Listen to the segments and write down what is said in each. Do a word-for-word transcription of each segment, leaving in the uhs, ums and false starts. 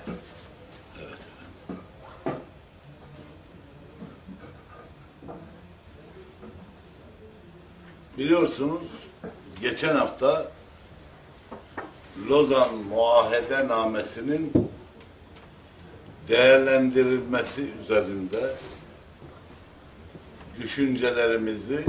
Biliyorsunuz, geçen hafta Lozan Muahedetnamesi'nin değerlendirilmesi üzerinde düşüncelerimizi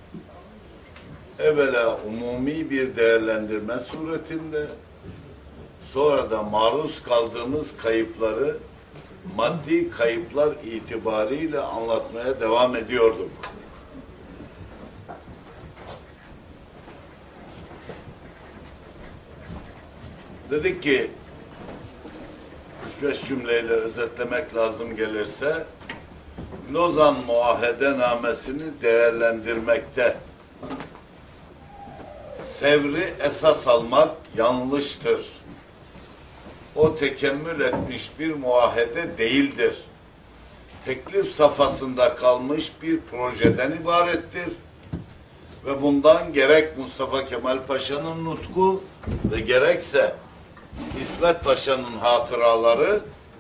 evvela umumi bir değerlendirme suretinde, sonra da maruz kaldığımız kayıpları maddi kayıplar itibariyle anlatmaya devam ediyorduk. Dedik ki, üç beş cümleyle özetlemek lazım gelirse, Lozan Muahedetnamesi'ni değerlendirmekte sevri esas almak yanlıştır. O tekemmül etmiş bir muahede değildir. Teklif safhasında kalmış bir projeden ibarettir. Ve bundan gerek Mustafa Kemal Paşa'nın nutku ve gerekse İsmet Paşa'nın hatıraları,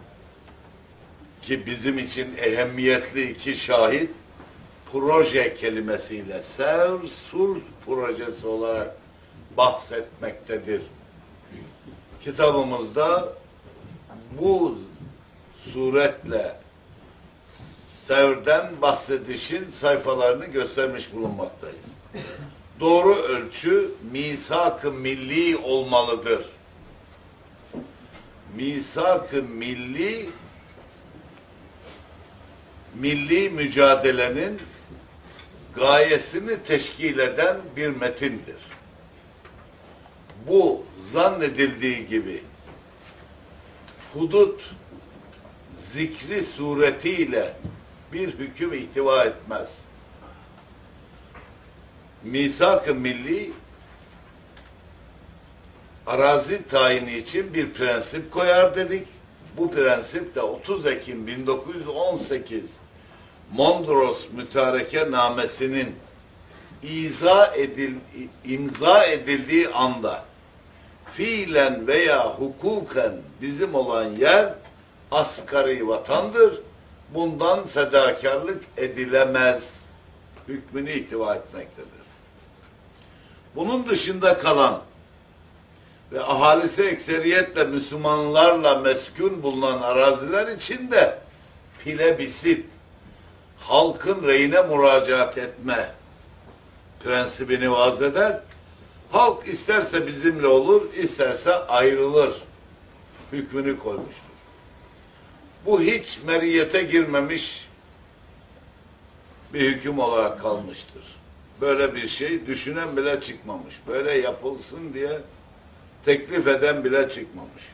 ki bizim için ehemmiyetli iki şahit, proje kelimesiyle Sevr Sulh projesi olarak bahsetmektedir. Kitabımızda bu suretle Sevr'den bahsedişin sayfalarını göstermiş bulunmaktayız. Doğru ölçü misak-ı milli olmalıdır. Misak-ı milli, milli mücadelenin gayesini teşkil eden bir metindir. Bu zannedildiği gibi hudut zikri suretiyle bir hüküm ihtiva etmez. Misak-ı milli arazi tayini için bir prensip koyar dedik. Bu prensip de otuz Ekim bin dokuz yüz on sekiz Mondros Mütarekennamesi'nin izah edil, imza edildiği anda fiilen veya hukuken bizim olan yer asgari vatandır. Bundan fedakarlık edilemez hükmünü ihtiva etmektedir. Bunun dışında kalan ve ahalisi ekseriyetle Müslümanlarla meskun bulunan araziler için de plebisit, halkın reyine müracaat etme prensibini vaz eder. Halk isterse bizimle olur, isterse ayrılır hükmünü koymuştur. Bu hiç meriyete girmemiş bir hüküm olarak kalmıştır. Böyle bir şey düşünen bile çıkmamış. Böyle yapılsın diye teklif eden bile çıkmamış.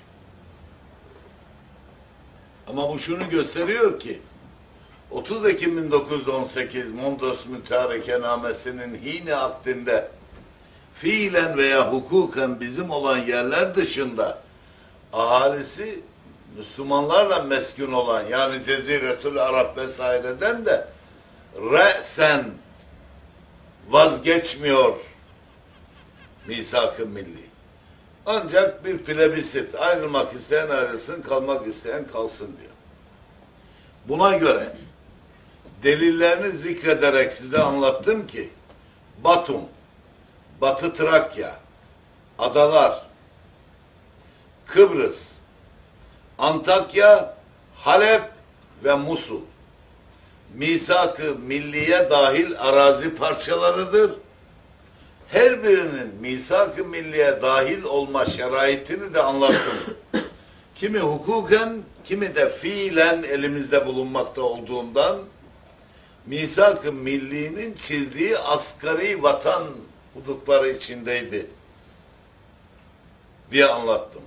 Ama bu şunu gösteriyor ki otuz Ekim bin dokuz yüz on sekiz Mondros Mütarekennamesi'nin hine akdinde fiilen veya hukuken bizim olan yerler dışında ahalisi Müslümanlarla meskun olan, yani Ceziretül Arap vesaireden de re'sen vazgeçmiyor misak-ı milli. Ancak bir plebisit, ayrılmak isteyen ayrılsın, kalmak isteyen kalsın diyor. Buna göre delillerini zikrederek size anlattım ki Batum, Batı Trakya, Adalar, Kıbrıs, Antakya, Halep ve Musul misak-ı milliye dahil arazi parçalarıdır. Her birinin misak-ı milliye dahil olma şeraitini de anlattım. Kimi hukuken, kimi de fiilen elimizde bulunmakta olduğundan misak-ı millinin çizdiği asgari vatan hudutları içindeydi diye anlattım.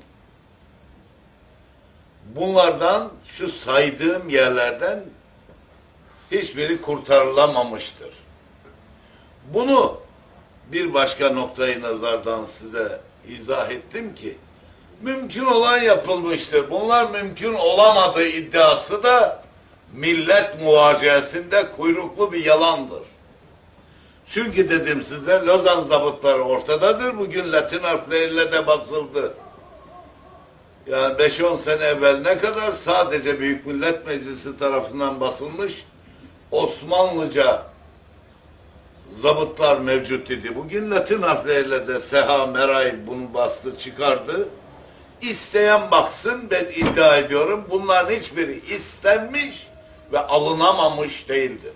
Bunlardan, şu saydığım yerlerden hiçbiri kurtarılamamıştır. Bunu bir başka noktayı nazardan size izah ettim ki mümkün olan yapılmıştır. Bunlar mümkün olamadığı iddiası da millet muvaceesinde kuyruklu bir yalandır. Çünkü dedim size Lozan zabıtları ortadadır. Bugün Latin harfleriyle de basıldı. Yani beş on sene evvel ne kadar sadece Büyük Millet Meclisi tarafından basılmış Osmanlıca zabıtlar mevcut idi. Bugün Latin harfleriyle de Seha Meray bunu bastı çıkardı. İsteyen baksın, ben iddia ediyorum bunların hiçbiri istenmiş ve alınamamış değildir.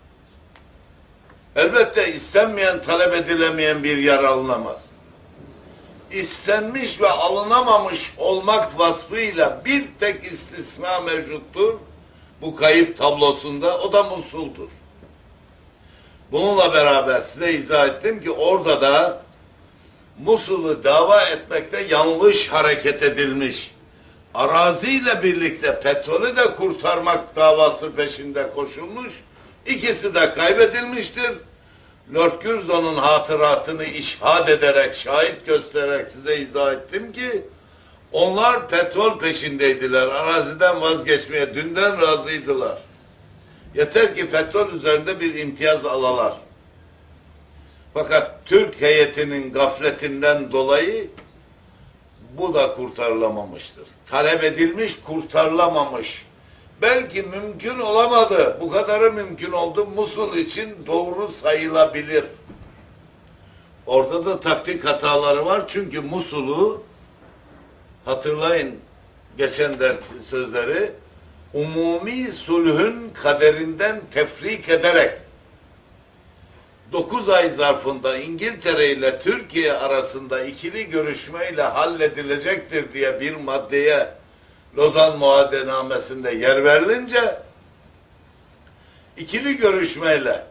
Elbette istenmeyen, talep edilemeyen bir yer alınamaz. İstenmiş ve alınamamış olmak vasfıyla bir tek istisna mevcuttur. Bu kayıp tablosunda, o da Musul'dur. Bununla beraber size izah ettim ki orada da Musul'u dava etmekte yanlış hareket edilmiş. Araziyle birlikte petrolü de kurtarmak davası peşinde koşulmuş. İkisi de kaybedilmiştir. Lord Curzon'un hatıratını işhad ederek, şahit göstererek size izah ettim ki onlar petrol peşindeydiler. Araziden vazgeçmeye dünden razıydılar. Yeter ki petrol üzerinde bir imtiyaz alalar. Fakat Türk heyetinin gafletinden dolayı bu da kurtarılamamıştır. Talep edilmiş, kurtarılamamış. Belki mümkün olamadı. Bu kadarı mümkün oldu. Musul için doğru sayılabilir. Orada da taktik hataları var. Çünkü Musul'u hatırlayın geçen ders sözleri umumi sulhün kaderinden tefrik ederek dokuz ay zarfında İngiltere ile Türkiye arasında ikili görüşmeyle halledilecektir diye bir maddeye Lozan Muahedenamesi'nde yer verilince ikili görüşmeyle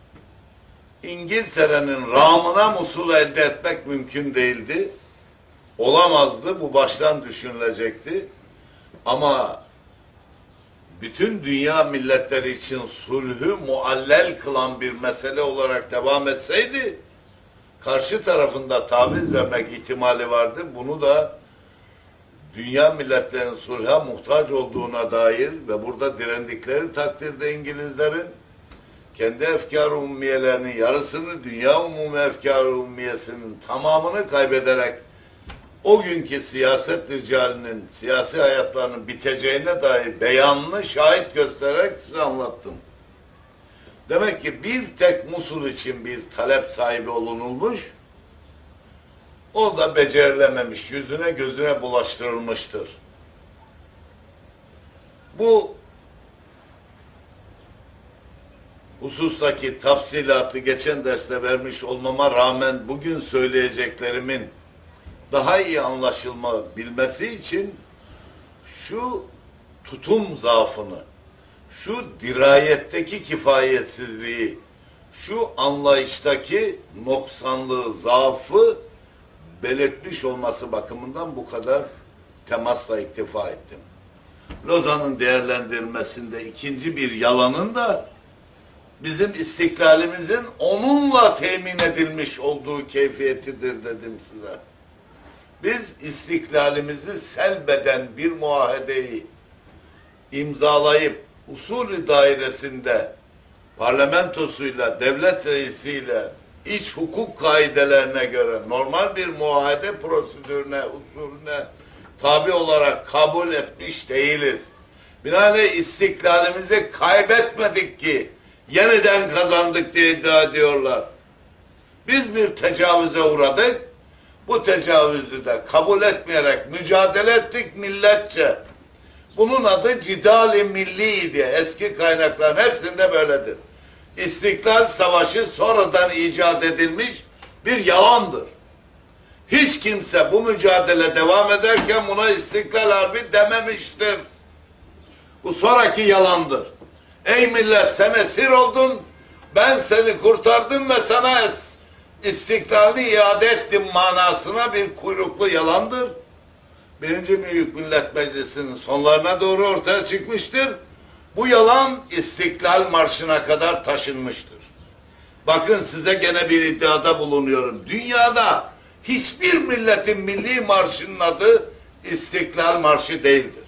İngiltere'nin rağmına Musul'u elde etmek mümkün değildi. Olamazdı. Bu baştan düşünülecekti. Ama bütün dünya milletleri için sulhü muallel kılan bir mesele olarak devam etseydi karşı tarafında taviz vermek ihtimali vardı. Bunu da dünya milletlerinin sulha muhtaç olduğuna dair ve burada direndikleri takdirde İngilizlerin kendi efkar-ı ummiyelerinin yarısını, dünya umumi efkar-ı ummiyesinin tamamını kaybederek o günkü siyaset ricalinin siyasi hayatlarının biteceğine dair beyanını şahit göstererek size anlattım. Demek ki bir tek Musul için bir talep sahibi olunulmuş, o da becerilememiş, yüzüne gözüne bulaştırılmıştır. Bu husustaki tafsilatı geçen derste vermiş olmama rağmen bugün söyleyeceklerimin daha iyi anlaşılma bilmesi için şu tutum zaafını, şu dirayetteki kifayetsizliği, şu anlayıştaki noksanlığı, zaafı belirtmiş olması bakımından bu kadar temasla iktifa ettim. Lozan'ın değerlendirilmesinde ikinci bir yalanın da bizim istiklalimizin onunla temin edilmiş olduğu keyfiyetidir dedim size. Biz istiklalimizi selbeden bir muahedeyi imzalayıp usulü dairesinde parlamentosuyla, devlet reisiyle, iç hukuk kaidelerine göre normal bir muahede prosedürüne, usulüne tabi olarak kabul etmiş değiliz. Binaenaleyh istiklalimizi kaybetmedik ki yeniden kazandık diye iddia ediyorlar. Biz bir tecavüze uğradık. Bu tecavüzü de kabul etmeyerek mücadele ettik milletçe. Bunun adı cidal-i milli diye. Eski kaynakların hepsinde böyledir. İstiklal Savaşı sonradan icat edilmiş bir yalandır. Hiç kimse bu mücadele devam ederken buna İstiklal Harbi dememiştir. Bu sonraki yalandır. Ey millet sen esir oldun, ben seni kurtardım ve sana es istiklalini iade ettim manasına bir kuyruklu yalandır. Birinci Büyük Millet Meclisi'nin sonlarına doğru ortaya çıkmıştır. Bu yalan İstiklal Marşı'na kadar taşınmıştır. Bakın size gene bir iddiada bulunuyorum. Dünyada hiçbir milletin milli marşının adı İstiklal Marşı değildir.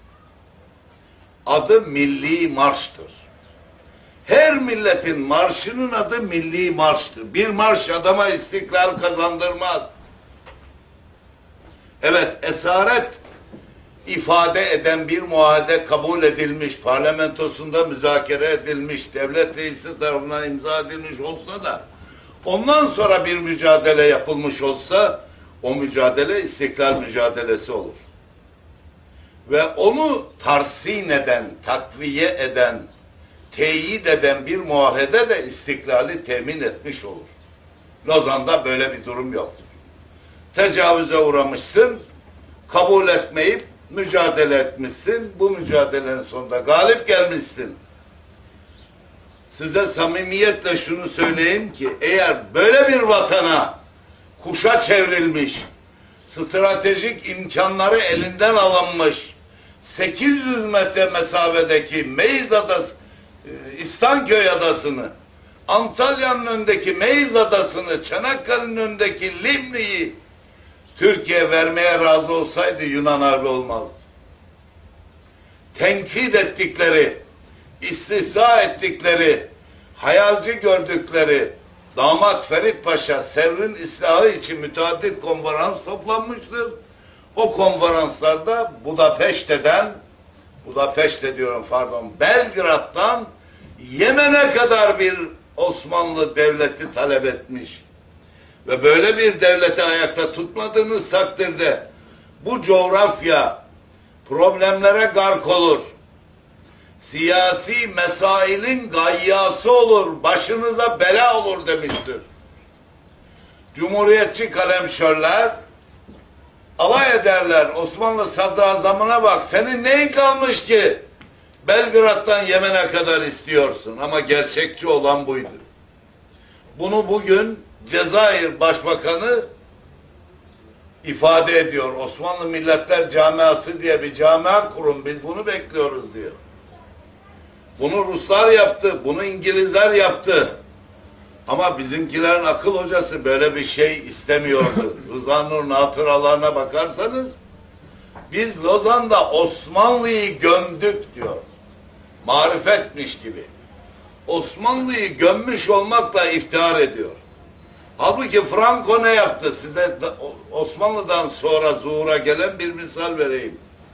Adı Milli Marş'tır. Her milletin marşının adı milli marştır. Bir marş adama istiklal kazandırmaz. Evet, esaret ifade eden bir muahede kabul edilmiş, parlamentosunda müzakere edilmiş, devlet reisi tarafından imza edilmiş olsa da ondan sonra bir mücadele yapılmış olsa o mücadele istiklal mücadelesi olur. Ve onu tarsin eden, takviye eden, teyit eden bir muahede de istiklali temin etmiş olur. Lozan'da böyle bir durum yoktur. Tecavüze uğramışsın, kabul etmeyip mücadele etmişsin, bu mücadelenin sonunda galip gelmişsin. Size samimiyetle şunu söyleyeyim ki, eğer böyle bir vatana kuşa çevrilmiş, stratejik imkanları elinden alınmış, sekiz yüz metre mesafedeki Meyiz Adası, İstanköy Adası'nı, Antalya'nın önündeki Meyiz Adası'nı, Çanakkale'nin önündeki Limni'yi Türkiye vermeye razı olsaydı Yunan harbi olmazdı. Tenkit ettikleri, istihza ettikleri, hayalci gördükleri damat Ferit Paşa Sevr'in ıslahı için müteaddit konferans toplanmıştır. O konferanslarda Budapeşte'den, Budapeşte diyorum pardon, Belgrad'dan Yemen'e kadar bir Osmanlı devleti talep etmiş. Ve böyle bir devleti ayakta tutmadığınız takdirde bu coğrafya problemlere gark olur. Siyasi mesailin gayyası olur, başınıza bela olur demiştir. Cumhuriyetçi kalemşörler alay ederler. Osmanlı sadrazamına bak, senin neyin kalmış ki Belgrad'dan Yemen'e kadar istiyorsun? Ama gerçekçi olan buydu. Bunu bugün Cezayir Başbakanı ifade ediyor. Osmanlı Milletler Camiası diye bir camia kurun, biz bunu bekliyoruz diyor. Bunu Ruslar yaptı, bunu İngilizler yaptı. Ama bizimkilerin akıl hocası böyle bir şey istemiyordu. Rıza Nur'un hatıralarına bakarsanız, biz Lozan'da Osmanlı'yı gömdük diyor. Marifetmiş gibi. Osmanlı'yı gömmüş olmakla iftihar ediyor. Halbuki Franco ne yaptı? Size Osmanlı'dan sonra zuhura gelen bir misal vereyim.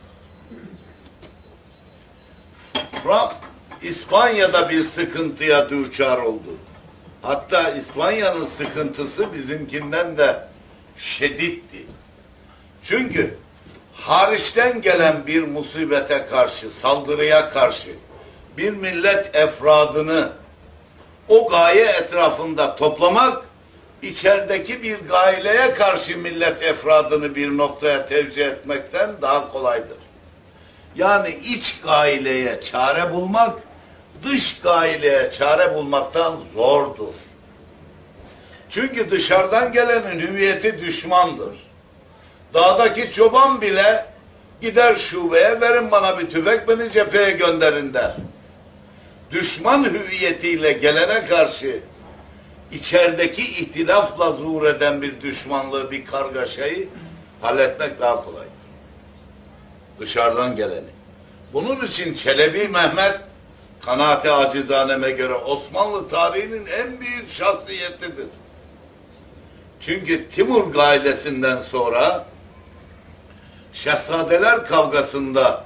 Frank İspanya'da bir sıkıntıya düçar oldu. Hatta İspanya'nın sıkıntısı bizimkinden de şeditti. Çünkü hariçten gelen bir musibete karşı, saldırıya karşı bir millet efradını o gaye etrafında toplamak, içerideki bir gaileye karşı millet efradını bir noktaya tevcih etmekten daha kolaydır. Yani iç gaileye çare bulmak, dış gaileye çare bulmaktan zordur. Çünkü dışarıdan gelenin hüviyeti düşmandır. Dağdaki çoban bile gider şubeye, verin bana bir tüfek, beni cepheye gönderin der. Düşman hüviyetiyle gelene karşı içerideki ihtilafla zuhur eden bir düşmanlığı, bir kargaşayı halletmek daha kolaydır. Dışarıdan geleni. Bunun için Çelebi Mehmet, kanaate acizaneme göre Osmanlı tarihinin en büyük şahsiyetidir. Çünkü Timur gailesinden sonra Şehzadeler kavgasında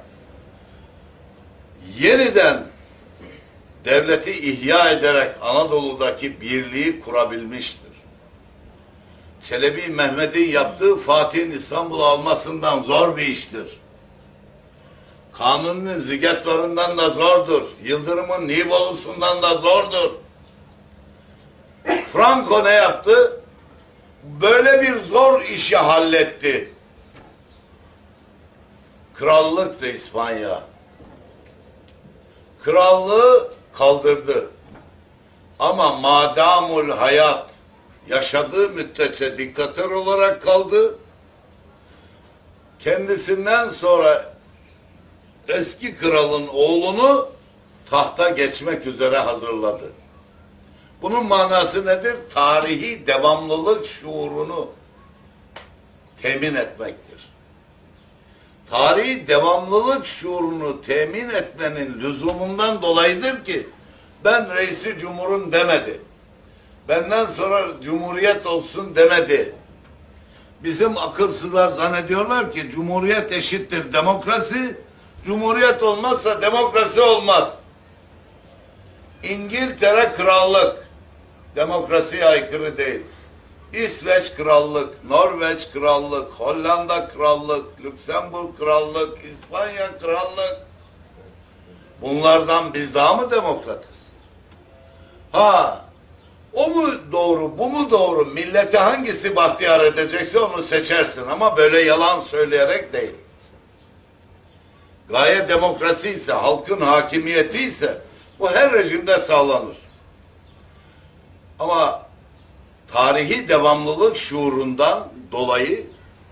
yeniden devleti ihya ederek Anadolu'daki birliği kurabilmiştir. Çelebi Mehmet'in yaptığı Fatih'in İstanbul'u almasından zor bir iştir. Kanuni'nin Zigetvarı'ndan da zordur. Yıldırım'ın Nibolu'sundan da zordur. Franco ne yaptı? Böyle bir zor işi halletti. Krallıktı İspanya. Krallığı kaldırdı. Ama madamul hayat, yaşadığı müddetçe diktatör olarak kaldı. Kendisinden sonra eski kralın oğlunu tahta geçmek üzere hazırladı. Bunun manası nedir? Tarihi devamlılık şuurunu temin etmektir. Tarihi devamlılık şuurunu temin etmenin lüzumundan dolayıdır ki ben reisi cumhurun demedi. Benden sonra cumhuriyet olsun demedi. Bizim akılsızlar zannediyorlar ki cumhuriyet eşittir demokrasi, cumhuriyet olmazsa demokrasi olmaz. İngiltere krallık, demokrasiye aykırı değil. İsveç krallık, Norveç krallık, Hollanda krallık, Lüksemburg krallık, İspanya krallık. Bunlardan biz daha mı demokratız? Ha, o mu doğru, bu mu doğru? Millete hangisi bahtiyar edecekse onu seçersin ama böyle yalan söyleyerek değil. Gaye demokrasi ise, halkın hakimiyeti ise bu her rejimde sağlanır. Ama tarihi devamlılık şuurundan dolayı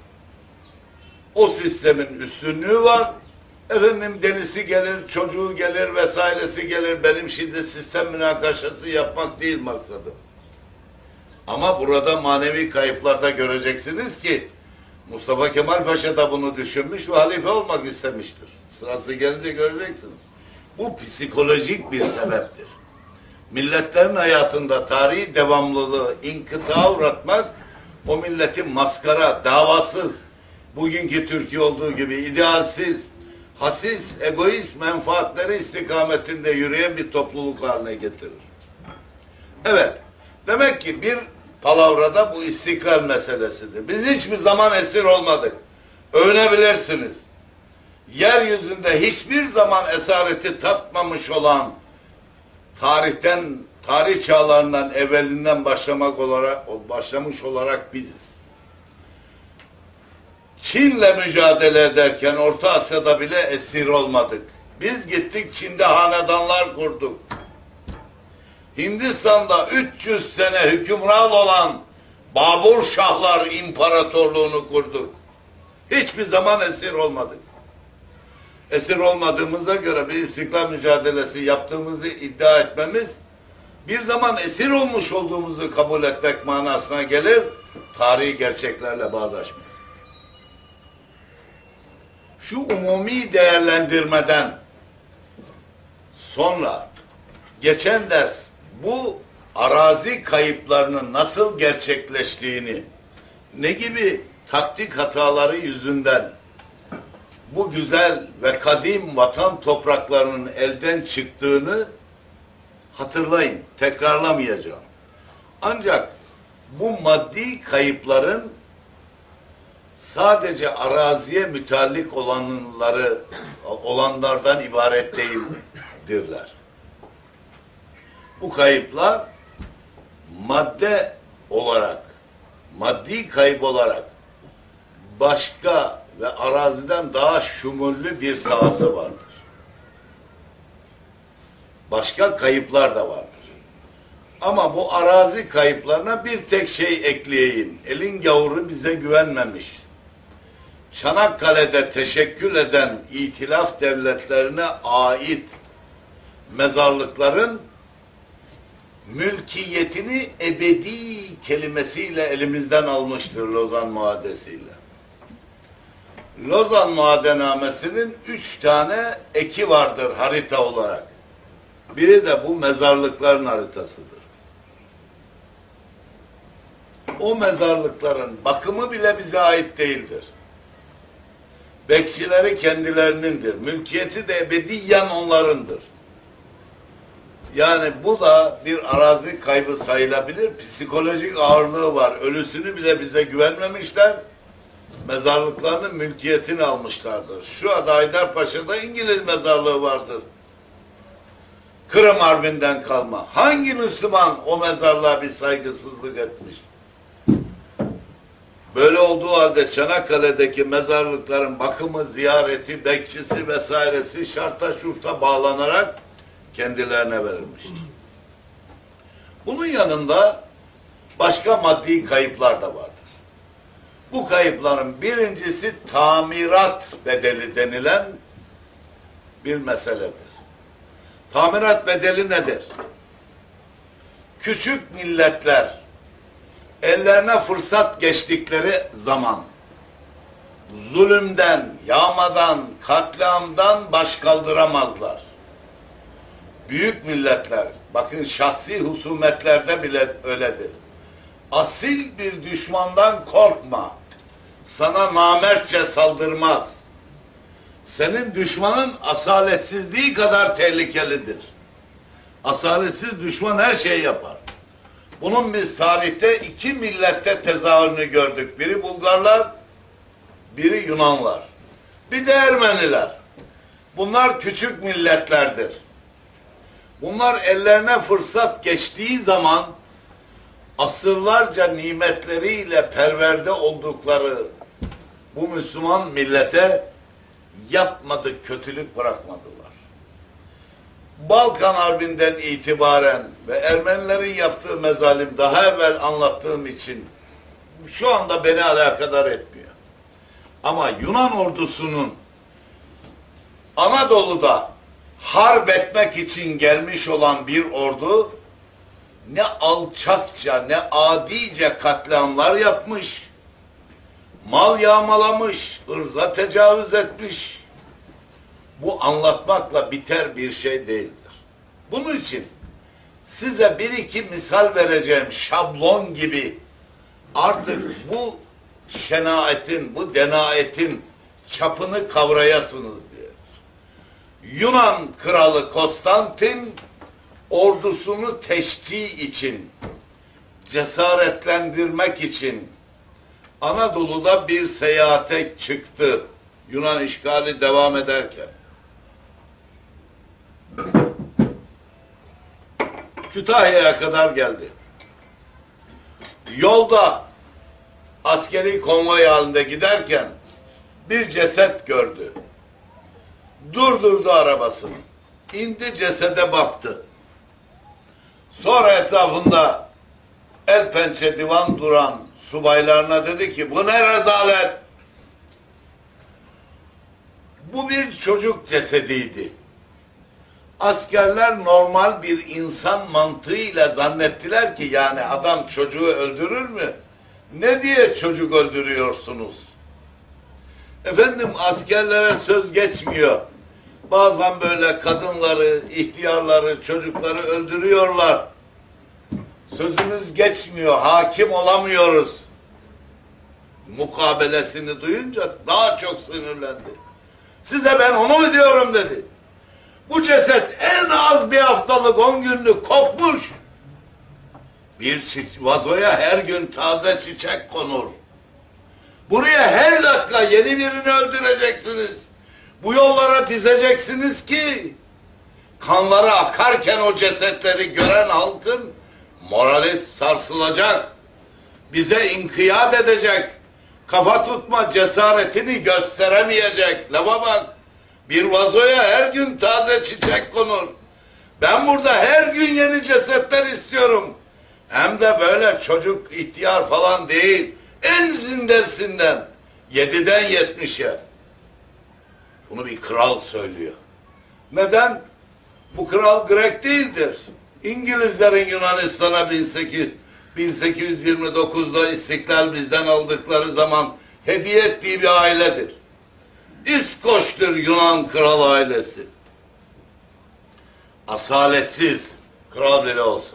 o sistemin üstünlüğü var. Efendim delisi gelir, çocuğu gelir, vesairesi gelir. Benim şimdi sistem münakaşası yapmak değil maksadım. Ama burada manevi kayıplarda göreceksiniz ki Mustafa Kemal Paşa da bunu düşünmüş ve halife olmak istemiştir. Sırası gelince göreceksiniz. Bu psikolojik bir sebeptir. Milletlerin hayatında tarihi devamlılığı inkıtağa uğratmak, o milletin maskara, davasız, bugünkü Türkiye olduğu gibi idealsiz, hasis, egoist menfaatleri istikametinde yürüyen bir topluluk haline getirir. Evet, demek ki bir palavrada bu istiklal meselesidir. Biz hiçbir zaman esir olmadık. Övünebilirsiniz. Yeryüzünde hiçbir zaman esareti tatmamış olan, tarihten, tarih çağlarından evvelinden başlamak olarak, başlamış olarak biziz. Çin'le mücadele ederken Orta Asya'da bile esir olmadık. Biz gittik Çin'de hanedanlar kurduk. Hindistan'da üç yüz sene hükümran olan Babur Şahlar İmparatorluğunu kurduk. Hiçbir zaman esir olmadık. Esir olmadığımıza göre bir istiklal mücadelesi yaptığımızı iddia etmemiz, bir zaman esir olmuş olduğumuzu kabul etmek manasına gelir, tarihi gerçeklerle bağdaşmaz. Şu umumi değerlendirmeden sonra geçen ders bu arazi kayıplarının nasıl gerçekleştiğini, ne gibi taktik hataları yüzünden bu güzel ve kadim vatan topraklarının elden çıktığını hatırlayın, tekrarlamayacağım. Ancak bu maddi kayıpların sadece araziye müteallik olanları olanlardan ibaret değildirler. Bu kayıplar madde olarak, maddi kayıp olarak başka ve araziden daha şumullü bir sahası vardır. Başka kayıplar da vardır. Ama bu arazi kayıplarına bir tek şey ekleyeyim. Elin gavuru bize güvenmemiş. Çanakkale'de teşekkül eden itilaf devletlerine ait mezarlıkların mülkiyetini ebedi kelimesiyle elimizden almıştır Lozan Muadesi'yle. Lozan Muadenamesi'nin üç tane eki vardır harita olarak. Biri de bu mezarlıkların haritasıdır. O mezarlıkların bakımı bile bize ait değildir. Bekçileri kendilerinindir. Mülkiyeti de ebediyen onlarındır. Yani bu da bir arazi kaybı sayılabilir. Psikolojik ağırlığı var. Ölüsünü bile bize güvenmemişler. Mezarlıklarının mülkiyetini almışlardır. Şu anda Haydarpaşa'da İngiliz mezarlığı vardır. Kırım Harbi'nden kalma. Hangi Müslüman o mezarlığa bir saygısızlık etmiş? Böyle olduğu halde Çanakkale'deki mezarlıkların bakımı, ziyareti, bekçisi vesairesi şarta şurta bağlanarak kendilerine verilmiştir. Bunun yanında başka maddi kayıplar da vardır. Bu kayıpların birincisi tamirat bedeli denilen bir meseledir. Tamirat bedeli nedir? Küçük milletler ellerine fırsat geçtikleri zaman zulümden, yağmadan, katliamdan baş kaldıramazlar. Büyük milletler, bakın şahsi husumetlerde bile öyledir. Asil bir düşmandan korkma. sana namertçe saldırmaz. Senin düşmanın asaletsizliği kadar tehlikelidir. Asaletsiz düşman her şeyi yapar. Bunun biz tarihte iki millette tezahürünü gördük. Biri Bulgarlar, biri Yunanlar. Bir de Ermeniler. Bunlar küçük milletlerdir. Bunlar ellerine fırsat geçtiği zaman asırlarca nimetleriyle perverde oldukları bu Müslüman millete yapmadık kötülük bırakmadılar. Balkan Harbi'nden itibaren ve Ermenilerin yaptığı mezalim daha evvel anlattığım için şu anda beni alakadar etmiyor. Ama Yunan ordusunun Anadolu'da harp etmek için gelmiş olan bir ordu ne alçakça ne adice katliamlar yapmış, mal yağmalamış, ırza tecavüz etmiş. Bu anlatmakla biter bir şey değildir. Bunun için size bir iki misal vereceğim şablon gibi artık bu şenaetin, bu denaetin çapını kavrayasınız diye. Yunan kralı Konstantin ordusunu teşcih için, cesaretlendirmek için Anadolu'da bir seyahate çıktı. Yunan işgali devam ederken. Kütahya'ya kadar geldi. Yolda askeri konvoy halinde giderken bir ceset gördü. Durdurdu arabasını. İndi cesede baktı. Sonra etrafında el pençe divan duran subaylarına dedi ki bu ne rezalet? Bu bir çocuk cesediydi. Askerler normal bir insan mantığıyla zannettiler ki yani adam çocuğu öldürür mü? Ne diye çocuk öldürüyorsunuz? Efendim askerlere söz geçmiyor. Bazen böyle kadınları, ihtiyarları, çocukları öldürüyorlar. Sözümüz geçmiyor, hakim olamıyoruz. Mukabelesini duyunca daha çok sinirlendi. Size ben onu mu diyorum dedi. Bu ceset en az bir haftalık, on günlük kopmuş. Bir vazoya her gün taze çiçek konur. Buraya her dakika yeni birini öldüreceksiniz. Bu yollara dizeceksiniz ki kanları akarken o cesetleri gören halkın morali sarsılacak. Bize inkiyat edecek. Kafa tutma cesaretini gösteremeyecek. Lafa bak. Bir vazoya her gün taze çiçek konur. Ben burada her gün yeni cesetler istiyorum. Hem de böyle çocuk, ihtiyar falan değil. En zindersinden. Yediden yetmişe. Bunu bir kral söylüyor. Neden? Bu kral Grek değildir. İngilizlerin Yunanistan'a bin sekiz yüz yirmi dokuzda istiklal bizden aldıkları zaman hediye ettiği bir ailedir. İskoç'tur Yunan kral ailesi. Asaletsiz kral bile olsa.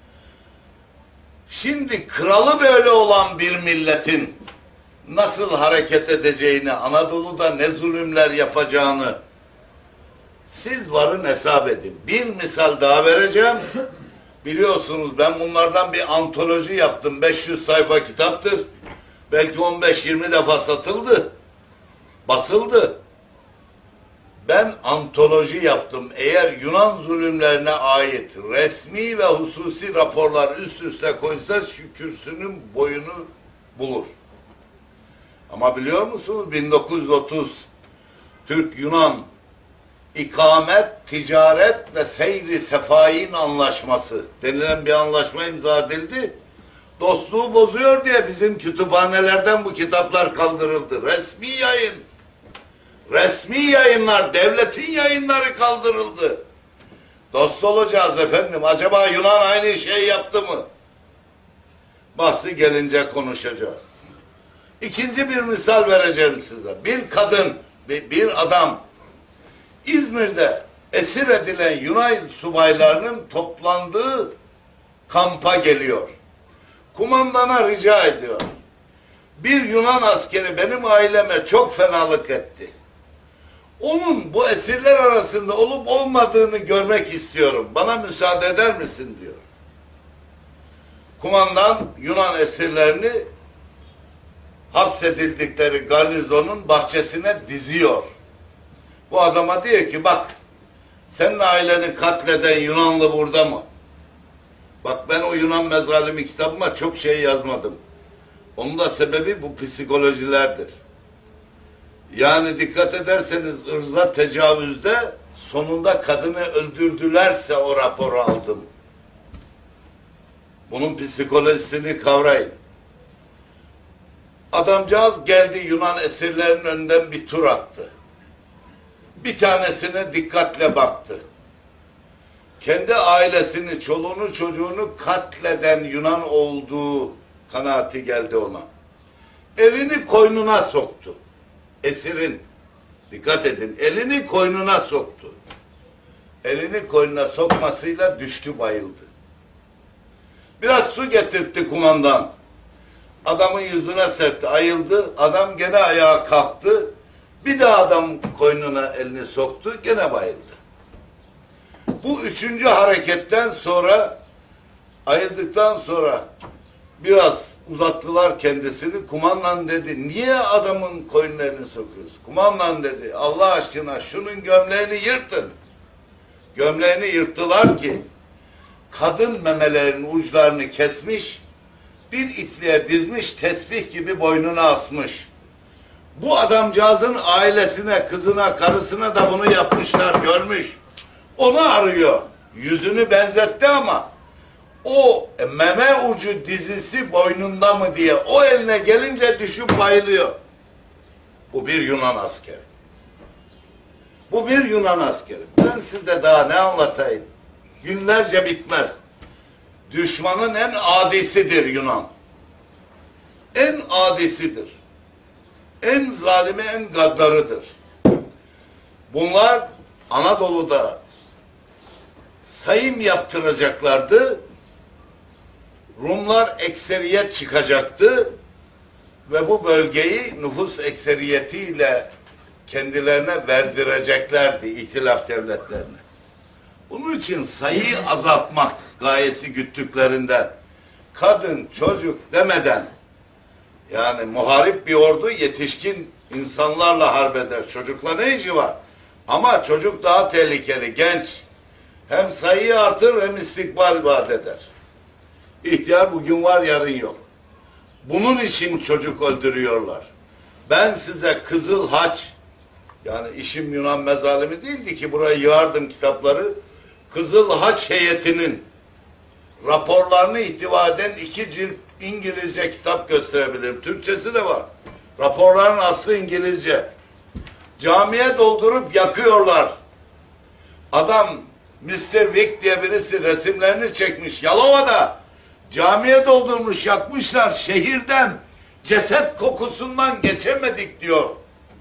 Şimdi kralı böyle olan bir milletin nasıl hareket edeceğini, Anadolu'da ne zulümler yapacağını siz varın hesap edin. Bir misal daha vereceğim. Biliyorsunuz ben bunlardan bir antoloji yaptım. beş yüz sayfa kitaptır. Belki on beş yirmi defa satıldı. Basıldı. Ben antoloji yaptım. Eğer Yunan zulümlerine ait resmi ve hususi raporlar üst üste koysa şu kürsünün boyunu bulur. Ama biliyor musunuz bin dokuz yüz otuz Türk-Yunan İkamet, Ticaret ve Seyri Sefain Anlaşması denilen bir anlaşma imza edildi. Dostluğu bozuyor diye bizim kütüphanelerden bu kitaplar kaldırıldı. Resmi yayın. Resmi yayınlar, devletin yayınları kaldırıldı. Dost olacağız efendim. Acaba Yunan aynı şey yaptı mı? Bahsi gelince konuşacağız. İkinci bir misal vereceğim size. Bir kadın, bir, bir adam İzmir'de esir edilen Yunan subaylarının toplandığı kampa geliyor. Kumandana rica ediyor. Bir Yunan askeri benim aileme çok fenalık etti. Onun bu esirler arasında olup olmadığını görmek istiyorum. Bana müsaade eder misin diyor. Kumandan Yunan esirlerini hapsedildikleri garnizonun bahçesine diziyor. Bu adama diyor ki bak, senin aileni katleden Yunanlı burada mı? Bak, ben o Yunan mezalimi kitabıma çok şey yazmadım. Onun da sebebi bu psikolojilerdir. Yani dikkat ederseniz ırza tecavüzde sonunda kadını öldürdülerse o raporu aldım. Bunun psikolojisini kavrayın. Adamcağız geldi, Yunan esirlerin önünden bir tur attı. Bir tanesine dikkatle baktı. Kendi ailesini, çoluğunu, çocuğunu katleden Yunan olduğu kanaati geldi ona. Elini koynuna soktu. Esirin, dikkat edin, elini koynuna soktu. Elini koynuna sokmasıyla düştü, bayıldı. Biraz su getirtti kumandan. Adamın yüzüne serpti, ayıldı. Adam gene ayağa kalktı. Bir daha adam koynuna elini soktu, gene bayıldı. Bu üçüncü hareketten sonra, ayıldıktan sonra biraz uzattılar kendisini. Kumandan dedi, niye adamın koynuna elini sokuyorsun? Kumandan dedi, Allah aşkına şunun gömleğini yırtın. Gömleğini yırttılar ki kadın memelerinin uçlarını kesmiş, bir ipliğe dizmiş, tesbih gibi boynuna asmış. Bu adamcağızın ailesine, kızına, karısına da bunu yapmışlar, görmüş. Onu arıyor. Yüzünü benzetti ama o meme ucu dizisi boynunda mı diye o eline gelince düşüp bayılıyor. Bu bir Yunan askeri. Bu bir Yunan askeri. Ben size daha ne anlatayım? Günlerce bitmez. Düşmanın en adisidir Yunan. En adisidir. En zalimi, en gaddarıdır. Bunlar Anadolu'da sayım yaptıracaklardı. Rumlar ekseriyet çıkacaktı ve bu bölgeyi nüfus ekseriyetiyle kendilerine verdireceklerdi, itilaf devletlerine. Bunun için sayıyı azaltmak gayesi güttüklerinden, kadın, çocuk demeden, yani muharip bir ordu yetişkin insanlarla harbeder. Çocukla ne işi var? Ama çocuk daha tehlikeli, genç. Hem sayıyı artır hem istikbal vaat eder. İhtiyar bugün var, yarın yok. Bunun için çocuk öldürüyorlar. Ben size Kızıl Haç, yani işim Yunan mezalimi değildi ki buraya yığardım kitapları. Kızıl Haç heyetinin raporlarını ihtiva eden iki cilt İngilizce kitap gösterebilirim. Türkçesi de var. Raporların aslı İngilizce. Camiye doldurup yakıyorlar. Adam mister Vick diye birisi resimlerini çekmiş. Yalova'da camiye doldurmuş, yakmışlar. Şehirden ceset kokusundan geçemedik diyor.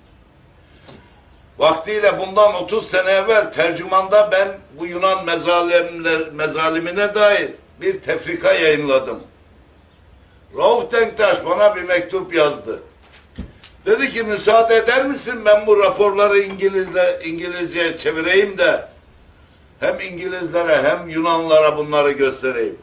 Vaktiyle bundan otuz sene evvel tercümanda ben bu Yunan mezalimler, mezalimine dair bir tefrika yayınladım. Rauf Denktaş bana bir mektup yazdı. Dedi ki müsaade eder misin ben bu raporları İngilizle, İngilizceye çevireyim de hem İngilizlere hem Yunanlara bunları göstereyim.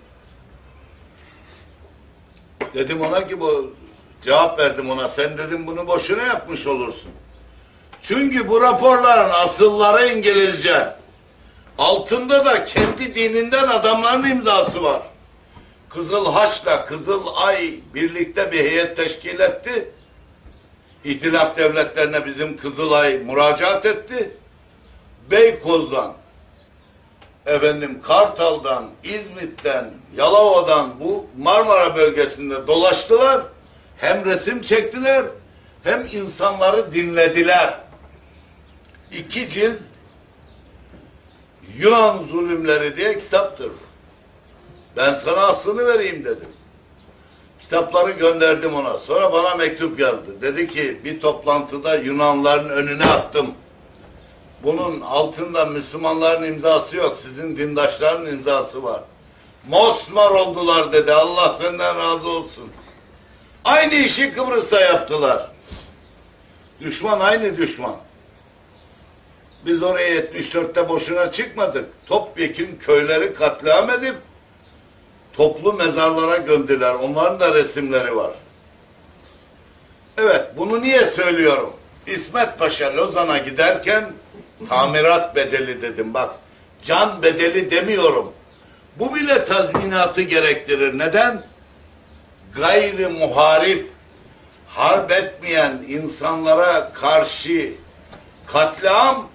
Dedim ona ki bu cevap verdim ona, sen dedim bunu boşuna yapmış olursun. Çünkü bu raporların asılları İngilizce. Altında da kendi dininden adamların imzası var. Kızıl Haç'la Kızıl Ay birlikte bir heyet teşkil etti. İtilaf devletlerine bizim Kızılay müracaat etti. Beykoz'dan, efendim Kartal'dan, İzmit'ten, Yalova'dan bu Marmara bölgesinde dolaştılar. Hem resim çektiler, hem insanları dinlediler. İki cilt Yunan zulümleri diye kitaptır. Ben sana aslını vereyim dedim. Kitapları gönderdim ona. Sonra bana mektup yazdı. Dedi ki bir toplantıda Yunanların önüne attım. Bunun altında Müslümanların imzası yok. Sizin dindaşların imzası var. Mosmor oldular dedi. Allah senden razı olsun. Aynı işi Kıbrıs'ta yaptılar. Düşman aynı düşman. Biz oraya yetmiş dörtte boşuna çıkmadık. Topyekün köyleri katliam edip toplu mezarlara gömdüler. Onların da resimleri var. Evet, bunu niye söylüyorum? İsmet Paşa Lozan'a giderken tamirat bedeli dedim. Bak, can bedeli demiyorum. Bu bile tazminatı gerektirir. Neden? Gayri muharip, harp etmeyen insanlara karşı katliam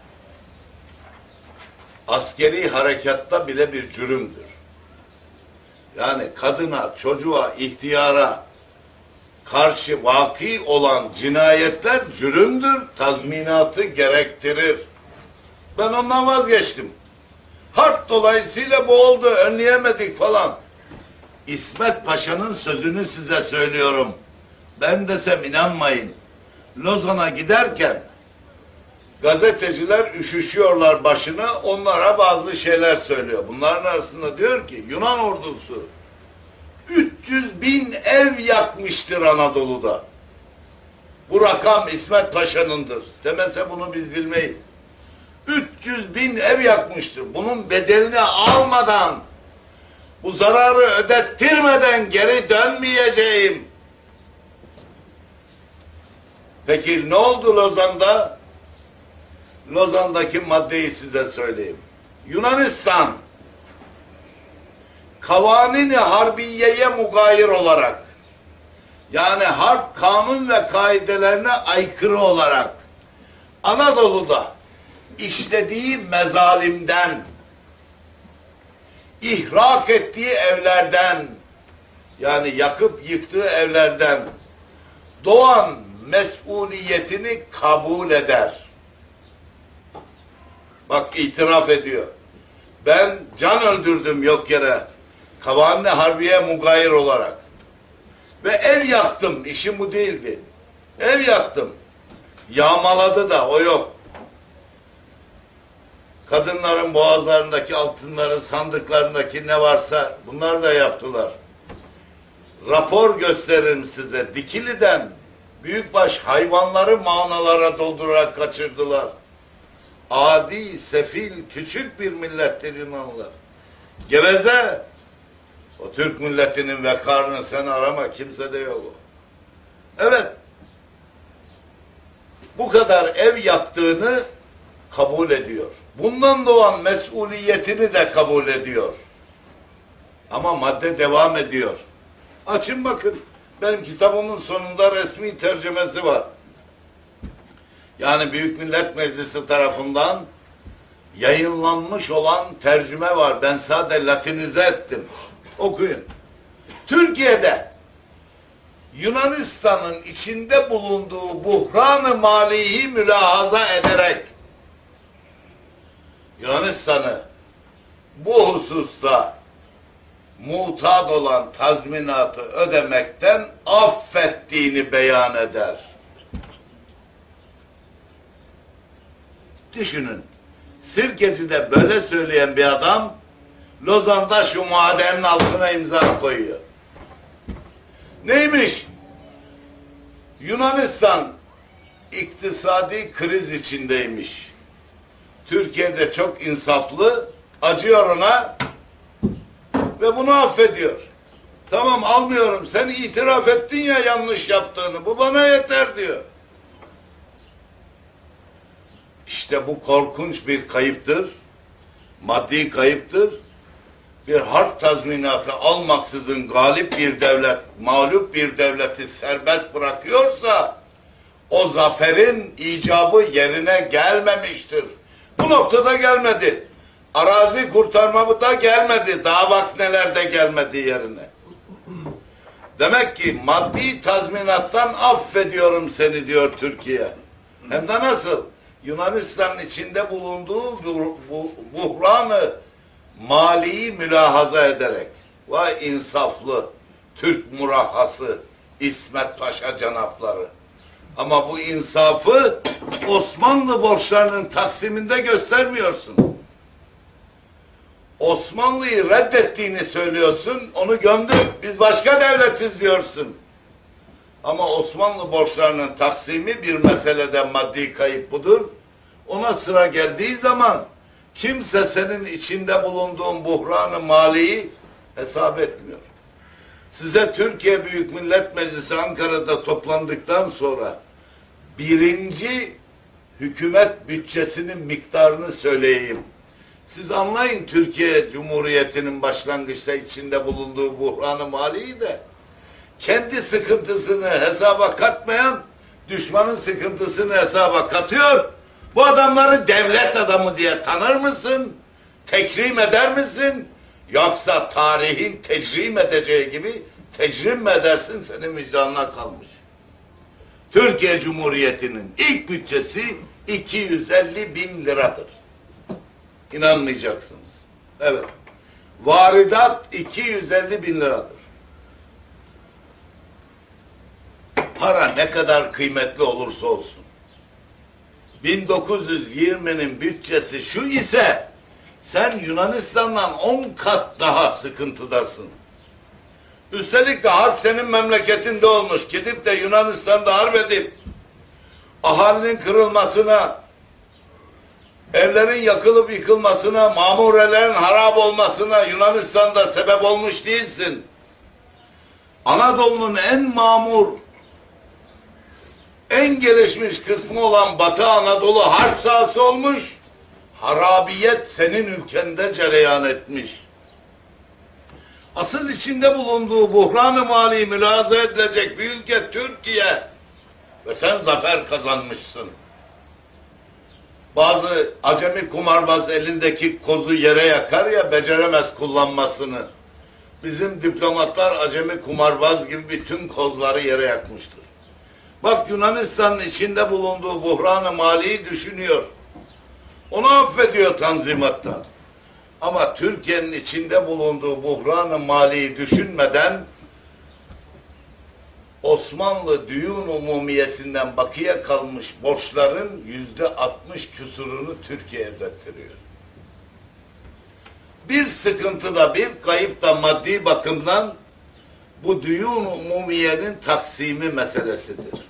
askeri harekatta bile bir cürümdür. Yani kadına, çocuğa, ihtiyara karşı vaki olan cinayetler cürümdür, tazminatı gerektirir. Ben ondan vazgeçtim. Harp dolayısıyla bu oldu, önleyemedik falan. İsmet Paşa'nın sözünü size söylüyorum. Ben desem inanmayın. Lozan'a giderken gazeteciler üşüşüyorlar başına, onlara bazı şeyler söylüyor. Bunların arasında diyor ki Yunan ordusu üç yüz bin ev yakmıştır Anadolu'da. Bu rakam İsmet Paşa'nındır. Demese bunu biz bilmeyiz. üç yüz bin ev yakmıştır. Bunun bedelini almadan, bu zararı ödettirmeden geri dönmeyeceğim. Peki ne oldu Lozan'da? Lozan'daki maddeyi size söyleyeyim. Yunanistan kavanini harbiyeye mugayir olarak, yani harp kanun ve kaidelerine aykırı olarak Anadolu'da işlediği mezalimden, ihrak ettiği evlerden, yani yakıp yıktığı evlerden doğan mesuliyetini kabul eder. Bak, itiraf ediyor. Ben can öldürdüm yok yere, kavanine harbiye mugayir olarak. Ve ev yaktım, işim bu değildi. Ev yaktım. Yağmaladı da, o yok. Kadınların boğazlarındaki altınları, sandıklarındaki ne varsa bunları da yaptılar. Rapor gösteririm size. Dikili'den büyükbaş hayvanları mağanalara doldurarak kaçırdılar. Adi, sefil, küçük bir millettir Yunanlılar. Geveze, o Türk milletinin vekarını sen arama, kimse de yok o. Evet, bu kadar ev yaktığını kabul ediyor. Bundan doğan mesuliyetini de kabul ediyor. Ama madde devam ediyor. Açın bakın, benim kitabımın sonunda resmi tercümesi var. Yani Büyük Millet Meclisi tarafından yayınlanmış olan tercüme var. Ben sadece Latinize ettim. Okuyun. Türkiye'de Yunanistan'ın içinde bulunduğu buhran-ı maliyi mülahaza ederek Yunanistan'ı bu hususta mutat olan tazminatı ödemekten affettiğini beyan eder. Düşünün, Sirkeci'de böyle söyleyen bir adam Lozan'da şu madenin altına imza koyuyor. Neymiş? Yunanistan iktisadi kriz içindeymiş. Türkiye'de çok insaflı, acıyor ona ve bunu affediyor. Tamam, almıyorum, sen itiraf ettin ya yanlış yaptığını, bu bana yeter diyor. İşte bu korkunç bir kayıptır, maddi kayıptır. Bir harp tazminatı almaksızın galip bir devlet, mağlup bir devleti serbest bırakıyorsa o zaferin icabı yerine gelmemiştir. Bu noktada gelmedi. Arazi kurtarma da gelmedi. Daha bak nelerde gelmedi yerine. Demek ki maddi tazminattan affediyorum seni diyor Türkiye. Hem de nasıl? Yunanistan'ın içinde bulunduğu bu, bu, buhranı maliyi mülahaza ederek. Vay insaflı Türk murahhası İsmet Paşa canapları. Ama bu insafı Osmanlı borçlarının taksiminde göstermiyorsun. Osmanlı'yı reddettiğini söylüyorsun, onu gömdük, biz başka devletiz diyorsun. Ama Osmanlı borçlarının taksimi bir meselede maddi kayıp budur. Ona sıra geldiği zaman kimse senin içinde bulunduğun buhranı maliyi hesap etmiyor. Size Türkiye Büyük Millet Meclisi Ankara'da toplandıktan sonra birinci hükümet bütçesinin miktarını söyleyeyim. Siz anlayın Türkiye Cumhuriyeti'nin başlangıçta içinde bulunduğu buhranı maliyi de kendi sıkıntısını hesaba katmayan düşmanın sıkıntısını hesaba katıyor. Bu adamları devlet adamı diye tanır mısın? Tekrim eder misin? Yoksa tarihin tecrim edeceği gibi tecrim mi edersin, senin vicdanına kalmış. Türkiye Cumhuriyeti'nin ilk bütçesi iki yüz elli bin liradır. İnanmayacaksınız. Evet. Varidat iki yüz elli bin liradır. Para ne kadar kıymetli olursa olsun. bin dokuz yüz yirminin bütçesi şu ise sen Yunanistan'dan on kat daha sıkıntıdasın. Üstelik de harp senin memleketinde olmuş. Gidip de Yunanistan'da harp edip ahalinin kırılmasına, evlerin yakılıp yıkılmasına, mamurelerin harap olmasına Yunanistan'da sebep olmuş değilsin. Anadolu'nun en mamur, en gelişmiş kısmı olan Batı Anadolu harp sahası olmuş. Harabiyet senin ülkende cereyan etmiş. Asıl içinde bulunduğu buhran-ı mali mülahaza edilecek bir ülke Türkiye. Ve sen zafer kazanmışsın. Bazı acemi kumarbaz elindeki kozu yere yakar ya, beceremez kullanmasını. Bizim diplomatlar acemi kumarbaz gibi bütün kozları yere yakmıştır. Bak, Yunanistan'ın içinde bulunduğu buhran-ı maliyi düşünüyor. Onu affediyor Tanzimat'tan. Ama Türkiye'nin içinde bulunduğu buhran-ı maliyi düşünmeden Osmanlı düğün umumiyesinden bakiye kalmış borçların yüzde altmış küsurunu Türkiye'ye ödettiriyor. Bir sıkıntı da bir kayıp da maddi bakımdan bu düğün umumiyenin taksimi meselesidir.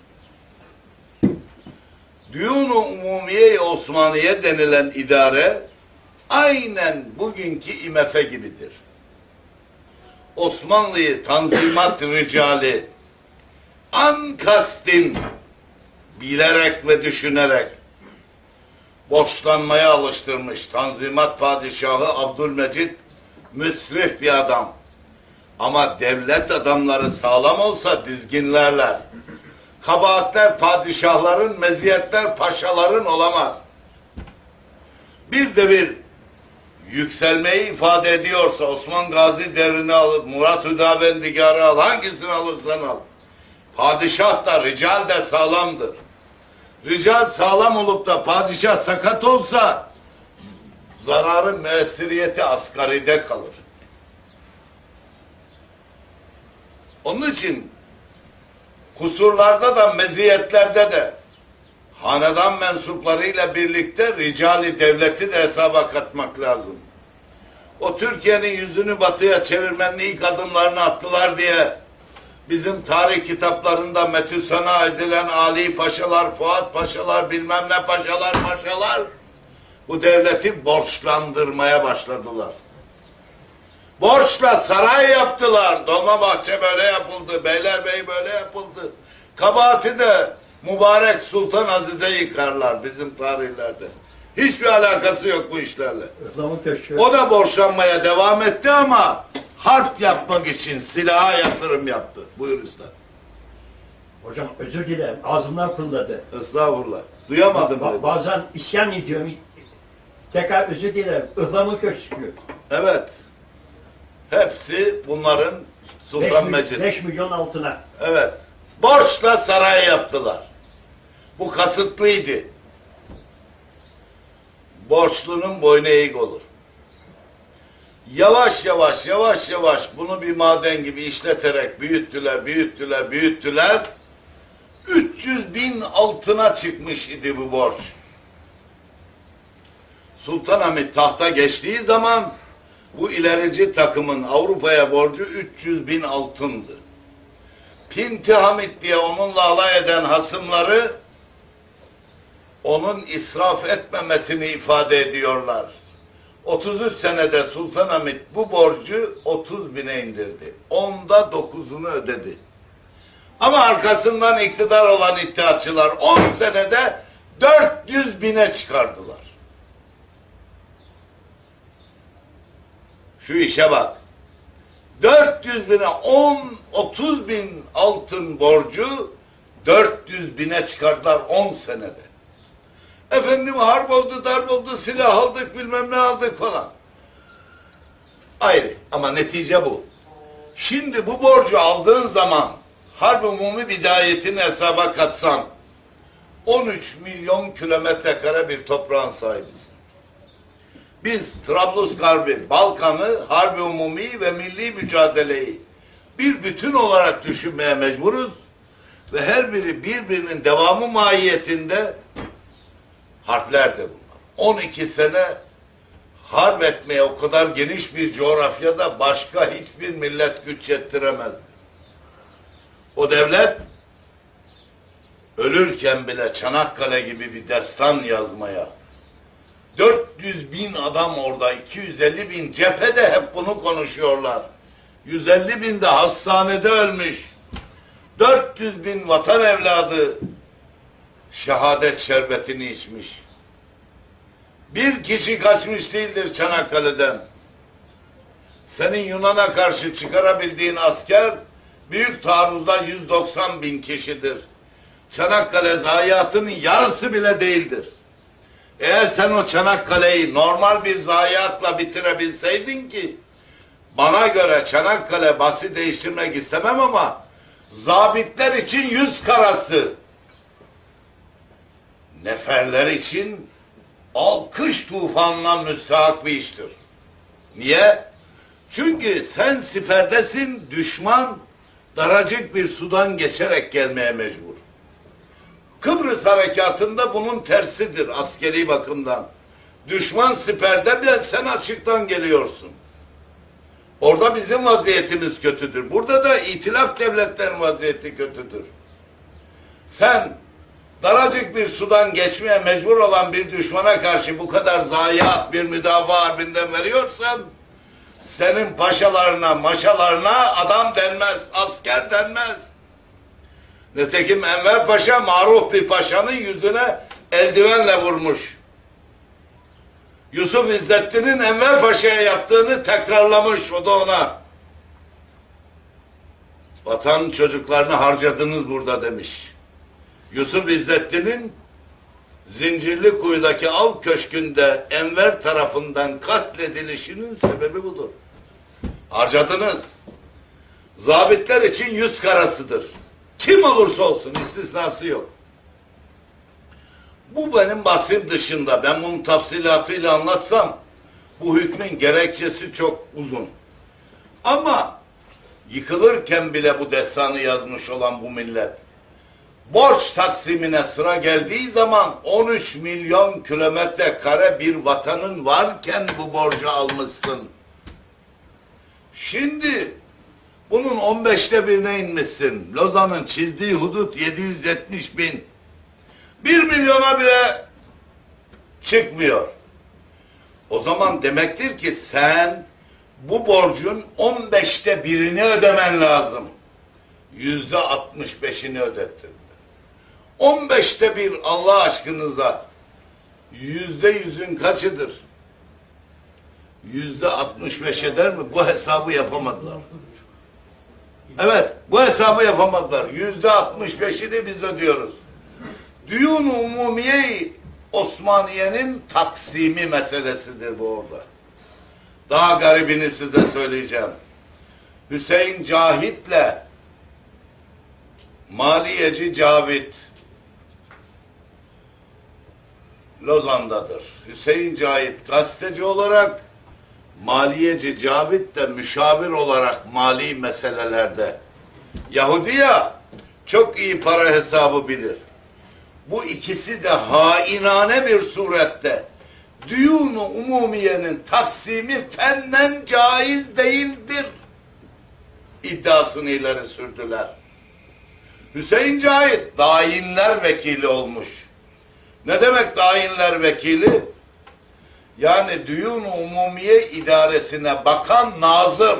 Düğün-i Umumiye-i Osmaniye denilen idare aynen bugünkü I M F gibidir. Osmanlı'yı tanzimat ricali an kastin bilerek ve düşünerek borçlanmaya alıştırmış Tanzimat Padişahı Abdülmecid müsrif bir adam. Ama devlet adamları sağlam olsa dizginlerler. Kabahatler padişahların, meziyetler paşaların olamaz. Bir de bir yükselmeyi ifade ediyorsa Osman Gazi devrini al, Murat Hüdavendigar'ı al, hangisini alırsan al. Padişah da, rical de sağlamdır. Rical sağlam olup da padişah sakat olsa zararı müessiriyeti asgaride kalır. Onun için kusurlarda da meziyetlerde de hanedan mensuplarıyla birlikte ricali devleti de hesaba katmak lazım. O Türkiye'nin yüzünü batıya çevirmenin ilk adımlarını attılar diye bizim tarih kitaplarında metüsana edilen Ali Paşalar, Fuat Paşalar, bilmem ne paşalar, paşalar bu devleti borçlandırmaya başladılar. Borçla saray yaptılar. Dolmabahçe böyle yapıldı. Beylerbeyi böyle yapıldı. Kabahati de mübarek Sultan Aziz'e yıkarlar bizim tarihlerde. Hiçbir alakası yok bu işlerle. O da borçlanmaya devam etti ama harp yapmak için silaha yatırım yaptı. Buyur üstad. Hocam özür dilerim. Ağzımdan fırladı. Estağfurullah. Duyamadım. Ba bazen isyan ediyorum. Tekrar özür dilerim. Ihlamur Köşkü. Evet. Hepsi bunların Sultan Mecid. beş milyon altına. Evet. Borçla saray yaptılar. Bu kasıtlıydı. Borçlunun boynu eğik olur. Yavaş yavaş yavaş yavaş bunu bir maden gibi işleterek büyüttüler, büyüttüler, büyüttüler. üç yüz bin altına çıkmış idi bu borç. Sultanahmet tahta geçtiği zaman bu ilerici takımın Avrupa'ya borcu üç yüz bin altındı. Pinti Hamid diye onunla alay eden hasımları onun israf etmemesini ifade ediyorlar. otuz üç senede Sultanahmet bu borcu otuz bine indirdi. Onda dokuzunu ödedi. Ama arkasından iktidar olan iddiatçılar on senede dört yüz bine çıkardılar. Şu işe bak. dört yüz bine on otuz bin altın borcu dört yüz bine çıkardılar on senede. Efendim harp oldu, darp oldu, silah aldık, bilmem ne aldık falan. Ayrı ama netice bu. Şimdi bu borcu aldığın zaman harp umumi bidayetini hesaba katsan on üç milyon kilometre kare bir toprağın sahibisin. Biz Trablusgarp'ı, Balkan'ı, harbi umumi ve milli mücadeleyi bir bütün olarak düşünmeye mecburuz ve her biri birbirinin devamı mahiyetinde harplerdir bunlar. on iki sene harp etmeye o kadar geniş bir coğrafyada başka hiçbir millet güç yettiremezdi. O devlet ölürken bile Çanakkale gibi bir destan yazmaya, dört yüz bin adam orada, iki yüz elli bin cephede hep bunu konuşuyorlar. yüz elli bin de hastanede ölmüş. dört yüz bin vatan evladı şehadet şerbetini içmiş. Bir kişi kaçmış değildir Çanakkale'den. Senin Yunan'a karşı çıkarabildiğin asker büyük taarruzda yüz doksan bin kişidir. Çanakkale zayiatının yarısı bile değildir. Eğer sen o Çanakkale'yi normal bir zayiatla bitirebilseydin ki, bana göre Çanakkale bahsi değiştirmek istemem ama zabitler için yüz karası, neferler için alkış tufanına müstahak bir iştir. Niye? Çünkü sen siperdesin, düşman daracık bir sudan geçerek gelmeye mecbur. Kıbrıs harekatında bunun tersidir askeri bakımdan. Düşman siperde bile sen açıktan geliyorsun. Orada bizim vaziyetimiz kötüdür. Burada da itilaf devletlerin vaziyeti kötüdür. Sen daracık bir sudan geçmeye mecbur olan bir düşmana karşı bu kadar zayiat bir müdafaa harbinden veriyorsan, senin paşalarına, maşalarına adam denmez, asker denmez. Nitekim Enver Paşa maruf bir paşanın yüzüne eldivenle vurmuş. Yusuf İzzettin'in Enver Paşa'ya yaptığını tekrarlamış, o da ona. Vatan çocuklarını harcadınız burada demiş. Yusuf İzzettin'in Zincirlikuyu'daki av köşkünde Enver tarafından katledilişinin sebebi budur. Harcadınız. Zabitler için yüz karasıdır. Kim olursa olsun, istisnası yok. Bu benim bahsim dışında. Ben bunun tafsilatıyla anlatsam bu hükmün gerekçesi çok uzun. Ama yıkılırken bile bu destanı yazmış olan bu millet, borç taksimine sıra geldiği zaman on üç milyon kilometre kare bir vatanın varken bu borcu almışsın. Şimdi bunun on beşte birine inmişsin. Lozan'ın çizdiği hudut yedi yüz yetmiş bin. Bir milyona bile çıkmıyor. O zaman demektir ki sen bu borcun on beşte birini ödemen lazım. Yüzde altmış beşini ödettin. On beşte bir Allah aşkınıza yüzde yüzün kaçıdır? Yüzde altmış beş eder mi? Bu hesabı yapamadılar. Evet, bu hesabı yapamadılar. Yüzde altmış beşini biz ödüyoruz. Düyun-u Umumiye Osmaniye'nin taksimi meselesidir bu orada. Daha garibini size söyleyeceğim. Hüseyin Cahit'le Maliyeci Cavit Lozan'dadır. Hüseyin Cahit gazeteci olarak, Maliyeci Cavit de müşavir olarak mali meselelerde. Yahudi ya, çok iyi para hesabı bilir. Bu ikisi de hainane bir surette Düyun-u Umumiye'nin taksimi fennen caiz değildir iddiasını ileri sürdüler. Hüseyin Cahit dayinler vekili olmuş. Ne demek dayinler vekili? Yani Düyun Umumiye İdaresi'ne bakan nazır.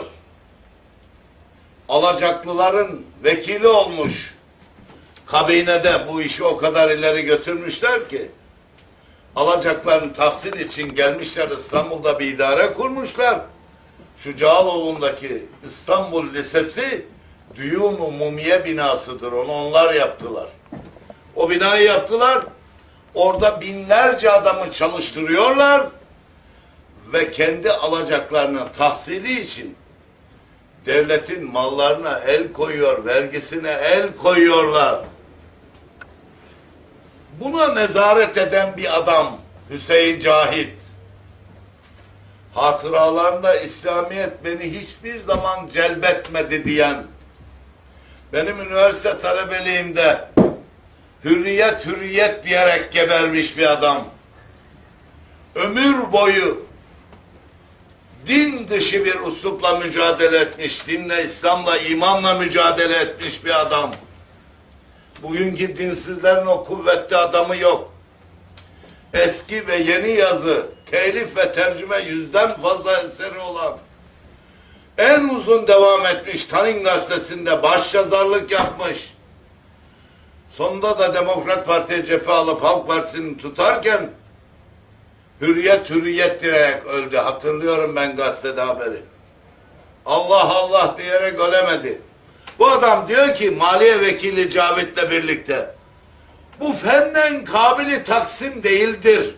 Alacaklıların vekili olmuş. Kabinede bu işi o kadar ileri götürmüşler ki alacaklarını tahsil için gelmişler, İstanbul'da bir idare kurmuşlar. Şu Cağaloğlu'ndaki İstanbul Lisesi Düyun Umumiye binasıdır. Onu onlar yaptılar. O binayı yaptılar. Orada binlerce adamı çalıştırıyorlar ve kendi alacaklarının tahsili için devletin mallarına el koyuyor, vergisine el koyuyorlar. Buna nezaret eden bir adam Hüseyin Cahit. Hatıralarında İslamiyet beni hiçbir zaman celbetmedi diyen, benim üniversite talebeliğimde hürriyet hürriyet diyerek gebermiş bir adam. Ömür boyu din dışı bir üslupla mücadele etmiş, dinle, İslam'la, imanla mücadele etmiş bir adam. Bugünkü dinsizlerin o kuvvetli adamı yok. Eski ve yeni yazı, telif ve tercüme yüzden fazla eseri olan, en uzun devam etmiş Tanin Gazetesi'nde başyazarlık yapmış. Sonunda da Demokrat Parti'ye cephe alıp Halk Partisi'ni tutarken hürriyet hürriyet diyerek öldü. Hatırlıyorum ben gazetede haberi. Allah Allah diyerek ölemedi. Bu adam diyor ki Maliye Vekili Cavit'le birlikte bu fennen kabili taksim değildir.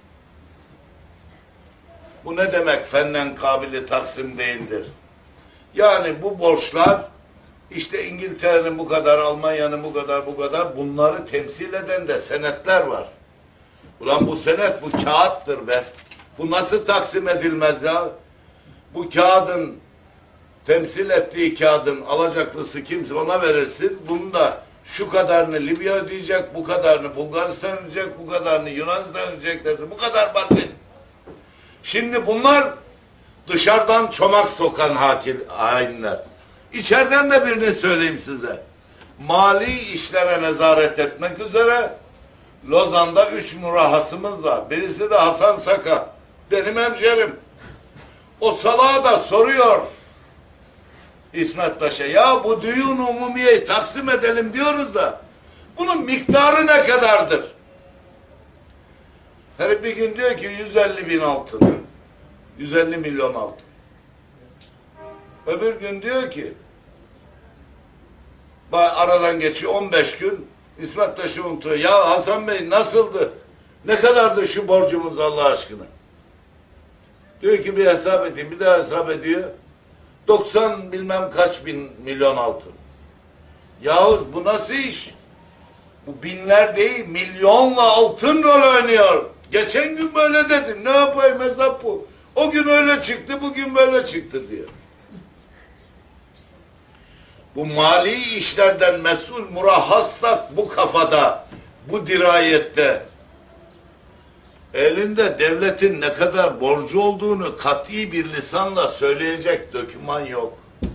Bu ne demek fennen kabili taksim değildir? Yani bu borçlar işte İngiltere'nin bu kadar, Almanya'nın bu kadar, bu kadar bunları temsil eden de senetler var. Ulan bu senet bu kağıttır be. Bu nasıl taksim edilmez ya? Bu kağıdın temsil ettiği kağıdın alacaklısı kimse ona verirsin. Bunu da şu kadarını Libya ödeyecek, bu kadarını Bulgaristan ödeyecek, bu kadarını Yunanistan ödeyecek dedi. Bu kadar basit. Şimdi bunlar dışarıdan çomak sokan hakim, hainler. İçeriden de birini söyleyeyim size. Mali işlere nezaret etmek üzere Lozan'da üç murahhasımız var. Birisi de Hasan Saka. Benim hemşerim. O salağa da soruyor İsmet Taş'a. Ya bu Düyun Umumiye'yi taksim edelim diyoruz da bunun miktarı ne kadardır? Her bir gün diyor ki yüz elli bin altın. yüz elli milyon altın. Öbür gün diyor ki aradan geçiyor on beş gün İsmet Taş'ı unutuyor. Ya Hasan Bey nasıldı? Ne kadardı şu borcumuz Allah aşkına? Diyor ki bir hesap edeyim. Bir daha hesap ediyor. doksan bilmem kaç bin milyon altın. Yahu bu nasıl iş? Bu binler değil milyonla altın rol oynuyor. Geçen gün böyle dedim. Ne yapayım hesap bu. O gün öyle çıktı, bugün böyle çıktı diyor. Bu mali işlerden mesul murahhas da bu kafada, bu dirayette, elinde devletin ne kadar borcu olduğunu kat'i bir lisanla söyleyecek doküman yok.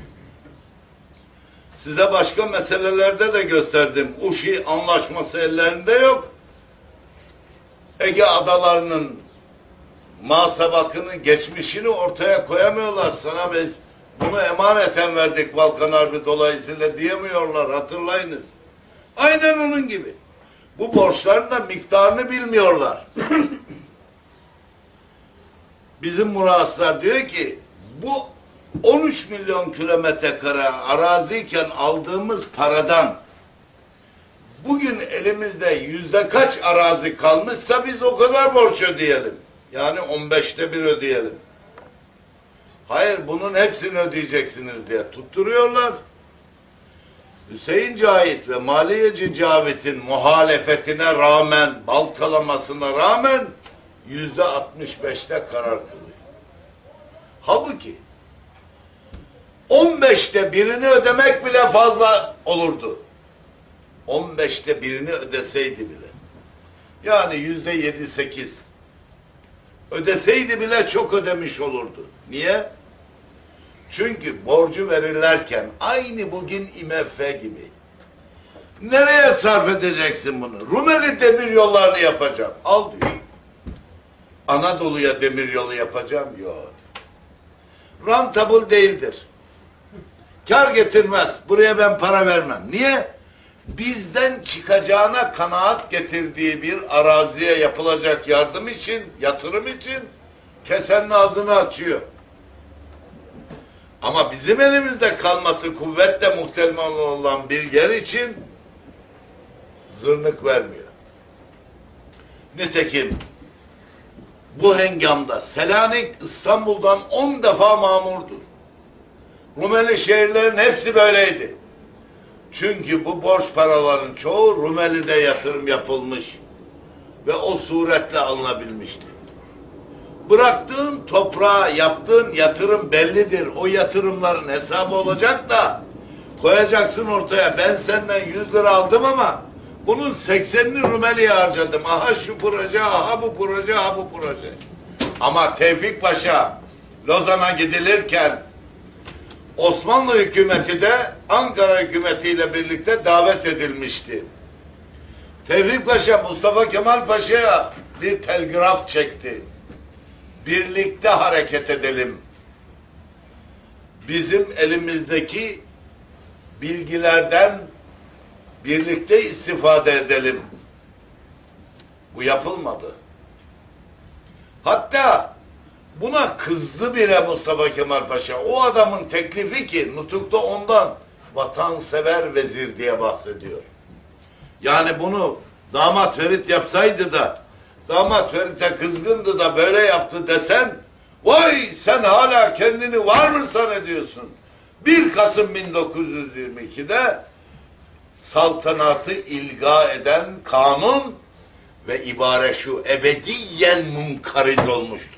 Size başka meselelerde de gösterdim. Uşi anlaşması ellerinde yok. Ege adalarının masabakını, geçmişini ortaya koyamıyorlar. Sana biz bunu emaneten verdik Balkan Harbi dolayısıyla diyemiyorlar. Hatırlayınız. Aynen onun gibi. Bu borçların da miktarını bilmiyorlar. Bizim muraslar diyor ki bu on üç milyon kilometre kare araziyken aldığımız paradan bugün elimizde yüzde kaç arazi kalmışsa biz o kadar borç ödeyelim. Yani on beşte bir ödeyelim. Hayır bunun hepsini ödeyeceksiniz diye tutturuyorlar. Hüseyin Cahit ve Maliyeci Cavit'in muhalefetine rağmen, baltalamasına rağmen yüzde altmış beşte karar kılıyor. Halbuki on beşte birini ödemek bile fazla olurdu. on beşte birini ödeseydi bile. Yani yüzde yedi sekiz. Ödeseydi bile çok ödemiş olurdu. Niye? Çünkü borcu verirlerken aynı bugün I M F gibi Nereye sarf edeceksin bunu? Rumeli demir yollarını yapacağım. Al diyor. Anadolu'ya demir yolu yapacağım. Yok. Rentable değildir. Kar getirmez. Buraya ben para vermem. Niye? Bizden çıkacağına kanaat getirdiği bir araziye yapılacak yardım için, yatırım için kesenin ağzını açıyor. Ama bizim elimizde kalması kuvvetle muhtemel olan bir yer için zırnık vermiyor. Nitekim bu hengamda Selanik İstanbul'dan on defa mamurdur. Rumeli şehirlerin hepsi böyleydi. Çünkü bu borç paraların çoğu Rumeli'de yatırım yapılmış ve o suretle alınabilmişti. Bıraktığın toprağa yaptığın yatırım bellidir. O yatırımların hesabı olacak da koyacaksın ortaya. Ben senden yüz lira aldım ama bunun seksenini Rumeli'ye harcadım. Aha şu proje, aha bu proje, aha bu proje. Ama Tevfik Paşa Lozan'a gidilirken Osmanlı hükümeti de Ankara hükümetiyle birlikte davet edilmişti. Tevfik Paşa Mustafa Kemal Paşa'ya bir telgraf çekti. Birlikte hareket edelim. Bizim elimizdeki bilgilerden birlikte istifade edelim. Bu yapılmadı. Hatta buna kızdı bile Mustafa Kemal Paşa. O adamın teklifi ki nutukta ondan vatansever vezir diye bahsediyor. Yani bunu damat Ferit yapsaydı da damat Ferit'e kızgındı da böyle yaptı desen, vay sen hala kendini var mı zannediyorsun? bir Kasım bin dokuz yüz yirmi iki'de saltanatı ilga eden kanun ve ibare şu: ebediyen munkariz olmuştur.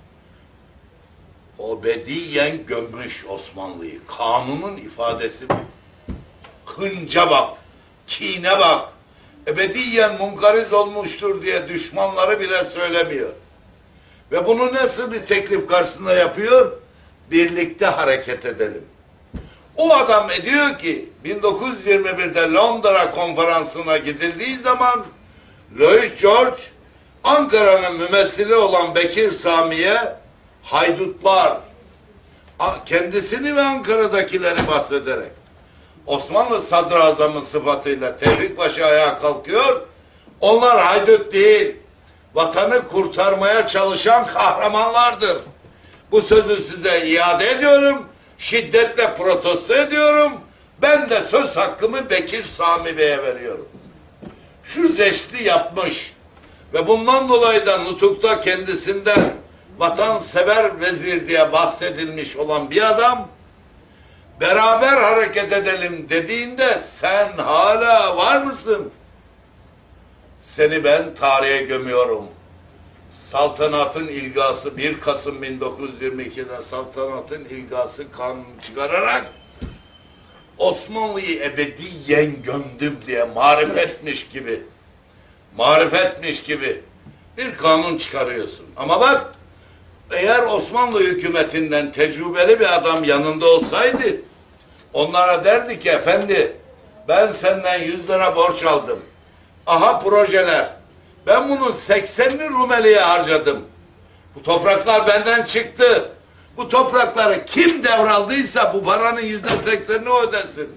Ebediyen gömmüş Osmanlı'yı. Kanunun ifadesi bu. Hınca bak, kine bak. Ebediyen munkariz olmuştur diye düşmanları bile söylemiyor. Ve bunu nasıl bir teklif karşısında yapıyor? Birlikte hareket edelim. O adam ediyor ki bin dokuz yüz yirmi bir'de Londra konferansına gidildiği zaman Lloyd George Ankara'nın mümessili olan Bekir Sami'ye haydutlar, kendisini ve Ankara'dakileri bahsederek Osmanlı sadrazamı sıfatıyla Tevfik Paşa ayağa kalkıyor. Onlar haydut değil, vatanı kurtarmaya çalışan kahramanlardır. Bu sözü size iade ediyorum, şiddetle protesto ediyorum. Ben de söz hakkımı Bekir Sami Bey'e veriyorum. Şu zeşti yapmış ve bundan dolayı da nutukta kendisinden vatansever vezir diye bahsedilmiş olan bir adam, beraber hareket edelim dediğinde sen hala var mısın? Seni ben tarihe gömüyorum. Saltanatın ilgası bir Kasım bin dokuz yüz yirmi iki'de saltanatın ilgası kanunu çıkararak Osmanlı'yı ebediyen gömdüm diye marifetmiş gibi marifetmiş gibi bir kanun çıkarıyorsun. Ama bak, eğer Osmanlı hükümetinden tecrübeli bir adam yanında olsaydı onlara derdi ki efendi ben senden yüz lira borç aldım. Aha projeler. Ben bunun seksenini Rumeli'ye harcadım. Bu topraklar benden çıktı. Bu toprakları kim devraldıysa bu paranın yüzde seksenini ödesin.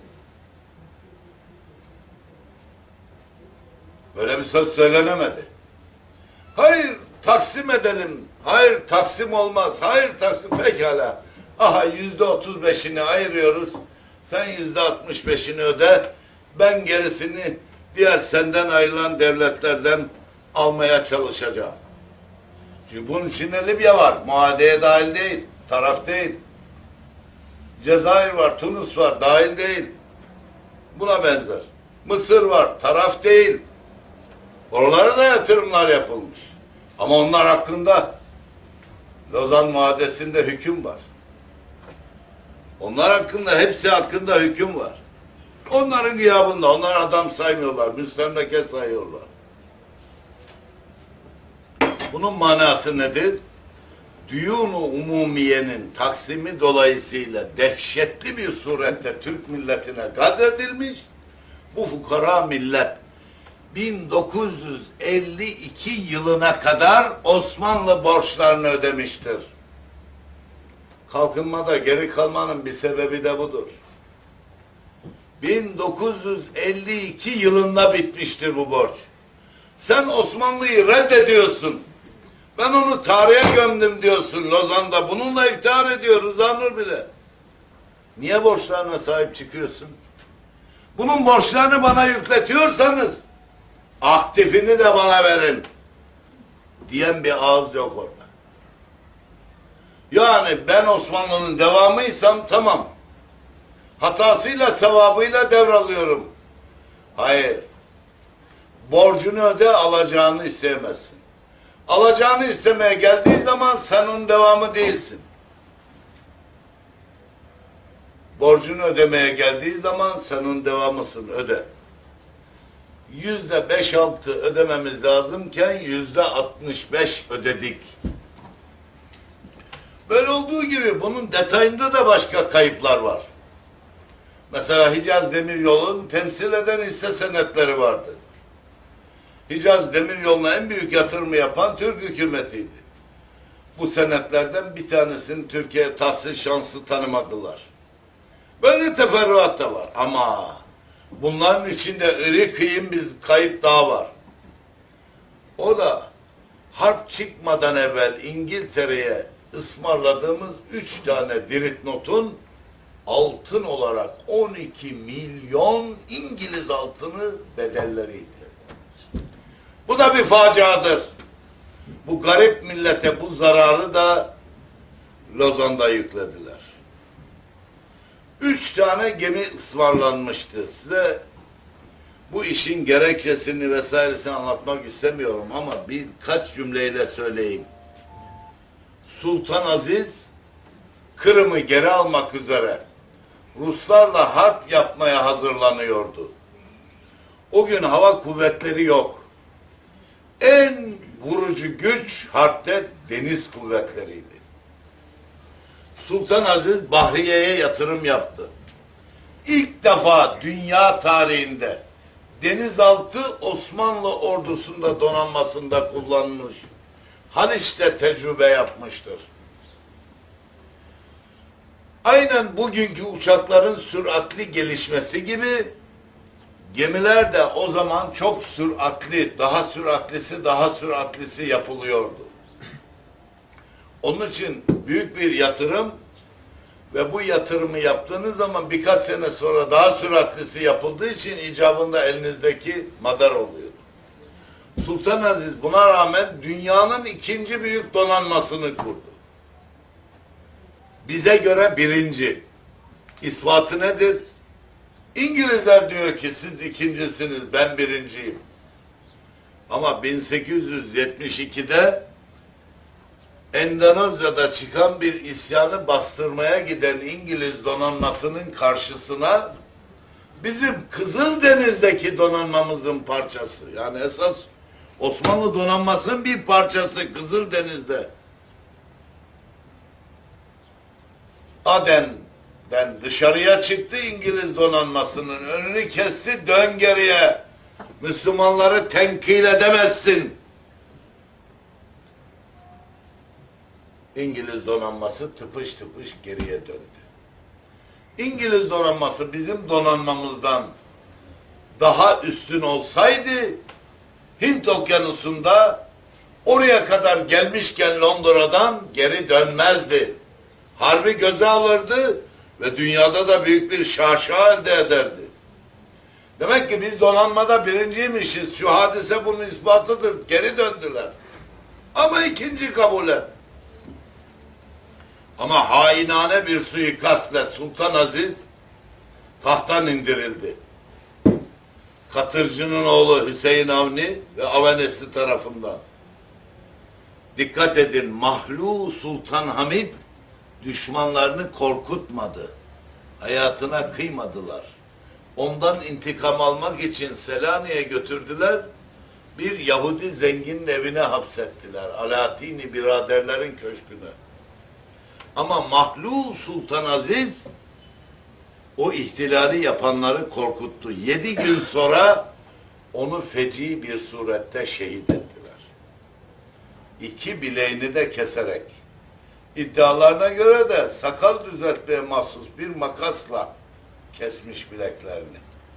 Böyle bir söz söylenemedi. Hayır taksim edelim. Hayır taksim olmaz. Hayır taksim pekala. Aha yüzde otuz beşini ayırıyoruz. Sen yüzde altmış beşini öde. Ben gerisini diğer senden ayrılan devletlerden almaya çalışacağım. Çünkü bunun içinde Libya var. Muadeye dahil değil. Taraf değil. Cezayir var. Tunus var. Dahil değil. Buna benzer. Mısır var. Taraf değil. Oralara da yatırımlar yapılmış. Ama onlar hakkında Lozan Muadesi'nde hüküm var. Onlar hakkında, hepsi hakkında hüküm var. Onların gıyabında, onlar adam saymıyorlar, müstemleke sayıyorlar. Bunun manası nedir? Düyun-u umumiyenin taksimi dolayısıyla dehşetli bir surette Türk milletine kadredilmiş, Bu fukara millet bin dokuz yüz elli iki yılına kadar Osmanlı borçlarını ödemiştir. Kalkınmada geri kalmanın bir sebebi de budur. bin dokuz yüz elli iki yılında bitmiştir bu borç. Sen Osmanlı'yı reddediyorsun. Ben onu tarihe gömdüm diyorsun Lozan'da. Bununla iftihar ediyor Rıza Nur bile. Niye borçlarına sahip çıkıyorsun? Bunun borçlarını bana yükletiyorsanız aktifini de bana verin diyen bir ağız yok orada. Yani ben Osmanlı'nın devamıysam tamam. Hatasıyla sevabıyla devralıyorum. Hayır. Borcunu öde, alacağını isteyemezsin. Alacağını istemeye geldiği zaman sen onun devamı değilsin. Borcunu ödemeye geldiği zaman sen onun devamısın, öde. Yüzde beş altı ödememiz lazımken yüzde altmış beş ödedik. Böyle olduğu gibi bunun detayında da başka kayıplar var. Mesela Hicaz Demiryolu'nun temsil eden hisse senetleri vardı. Hicaz Demiryolu'na en büyük yatırımı yapan Türk hükümetiydi. Bu senetlerden bir tanesini Türkiye tahsil şansı tanımadılar. Böyle teferruat da var ama bunların içinde iri kıyım bir kayıp daha var. O da harp çıkmadan evvel İngiltere'ye ısmarladığımız üç tane diritnotun altın olarak on iki milyon İngiliz altını bedelleriydi. Bu da bir faciadır. Bu garip millete bu zararı da Lozan'da yüklediler. Üç tane gemi ısmarlanmıştı. Size bu işin gerekçesini vesairesini anlatmak istemiyorum ama birkaç cümleyle söyleyeyim. Sultan Aziz Kırım'ı geri almak üzere Ruslarla harp yapmaya hazırlanıyordu. O gün hava kuvvetleri yok. En vurucu güç harpte deniz kuvvetleriydi. Sultan Aziz Bahriye'ye yatırım yaptı. İlk defa dünya tarihinde denizaltı Osmanlı ordusunda donanmasında kullanılmış. Haliç'te tecrübe yapmıştır. Aynen bugünkü uçakların süratli gelişmesi gibi gemiler de o zaman çok süratli, daha süratlisi, daha süratlisi yapılıyordu. Onun için büyük bir yatırım ve bu yatırımı yaptığınız zaman birkaç sene sonra daha süratlisi yapıldığı için icabında elinizdeki madar oluyor. Sultan Aziz buna rağmen dünyanın ikinci büyük donanmasını kurdu. Bize göre birinci. İspatı nedir? İngilizler diyor ki siz ikincisiniz, ben birinciyim. Ama bin sekiz yüz yetmiş ikide Endonezya'da çıkan bir isyanı bastırmaya giden İngiliz donanmasının karşısına bizim Kızıldeniz'deki donanmamızın parçası, yani esas Osmanlı donanmasının bir parçası Kızıldeniz'de, Aden'den dışarıya çıktı, İngiliz donanmasının önünü kesti, dön geriye, Müslümanları tenkil edemezsin. İngiliz donanması tıpış tıpış geriye döndü. İngiliz donanması bizim donanmamızdan daha üstün olsaydı Hint Okyanusu'nda oraya kadar gelmişken Londra'dan geri dönmezdi. Harbi göze alırdı ve dünyada da büyük bir şaşa elde ederdi. Demek ki biz donanmada birinciymişiz. Şu hadise bunun ispatıdır. Geri döndüler. Ama ikinci kabul et. Ama hainane bir suikastla Sultan Aziz tahttan indirildi. Katırcı'nın oğlu Hüseyin Avni ve Avenesi tarafından. Dikkat edin, Mahlu Sultan Hamid düşmanlarını korkutmadı. Hayatına kıymadılar. Ondan intikam almak için Selanik'e götürdüler. Bir Yahudi zenginin evine hapsettiler. Alaaddin-i biraderlerin köşküne. Ama Mahlu Sultan Aziz o ihtilali yapanları korkuttu. Yedi gün sonra onu feci bir surette şehit ettiler. İki bileğini de keserek. İddialarına göre de sakal düzeltmeye mahsus bir makasla kesmiş bileklerini.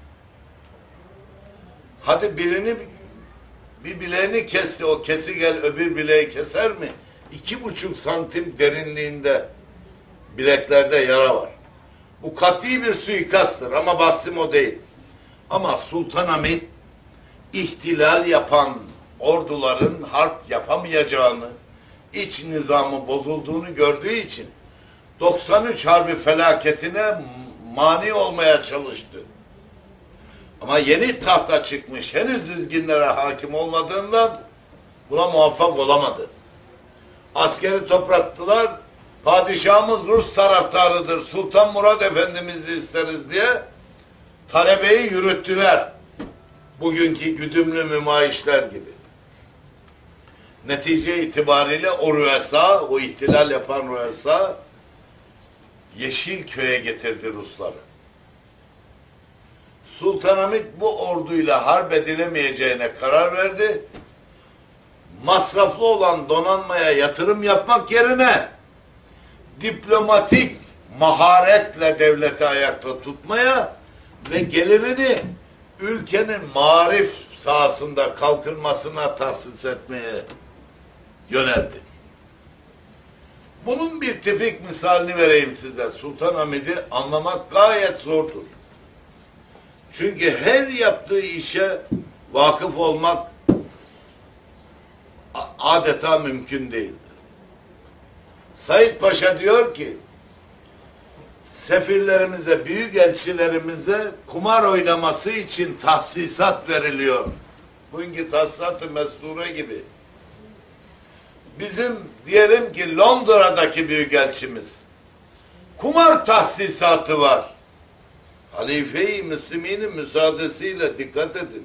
Hadi birini bir bileğini kesti, o kesi gel öbür bileği keser mi? İki buçuk santim derinliğinde bileklerde yara var. Bu kat'i bir suikasttır ama bahsim o değil. Ama Sultanahmet ihtilal yapan orduların harp yapamayacağını, iç nizamı bozulduğunu gördüğü için doksan üç Harbi felaketine mani olmaya çalıştı. Ama yeni tahta çıkmış, henüz dizginlere hakim olmadığından buna muvaffak olamadı. Askeri toplattılar, padişahımız Rus taraftarıdır, Sultan Murad Efendimiz'i isteriz diye talebeyi yürüttüler. Bugünkü güdümlü mümayişler gibi. Netice itibariyle o rüesa, o ihtilal yapan rüesa Yeşilköy'e getirdi Rusları. Sultanahmet bu orduyla harp edilemeyeceğine karar verdi. Masraflı olan donanmaya yatırım yapmak yerine diplomatik maharetle devleti ayakta tutmaya ve gelirini ülkenin marif sahasında kalkınmasına tahsis etmeye yöneldi. Bunun bir tipik misalini vereyim size. Sultanahmet'i anlamak gayet zordur. Çünkü her yaptığı işe vakıf olmak adeta mümkün değildir. Said Paşa diyor ki, sefirlerimize, büyükelçilerimize kumar oynaması için tahsisat veriliyor. Bugünkü tahsisat-ı mesture gibi. Bizim diyelim ki Londra'daki büyükelçimiz kumar tahsisatı var. Halife-i Müslümin'in müsaadesiyle dikkat edin.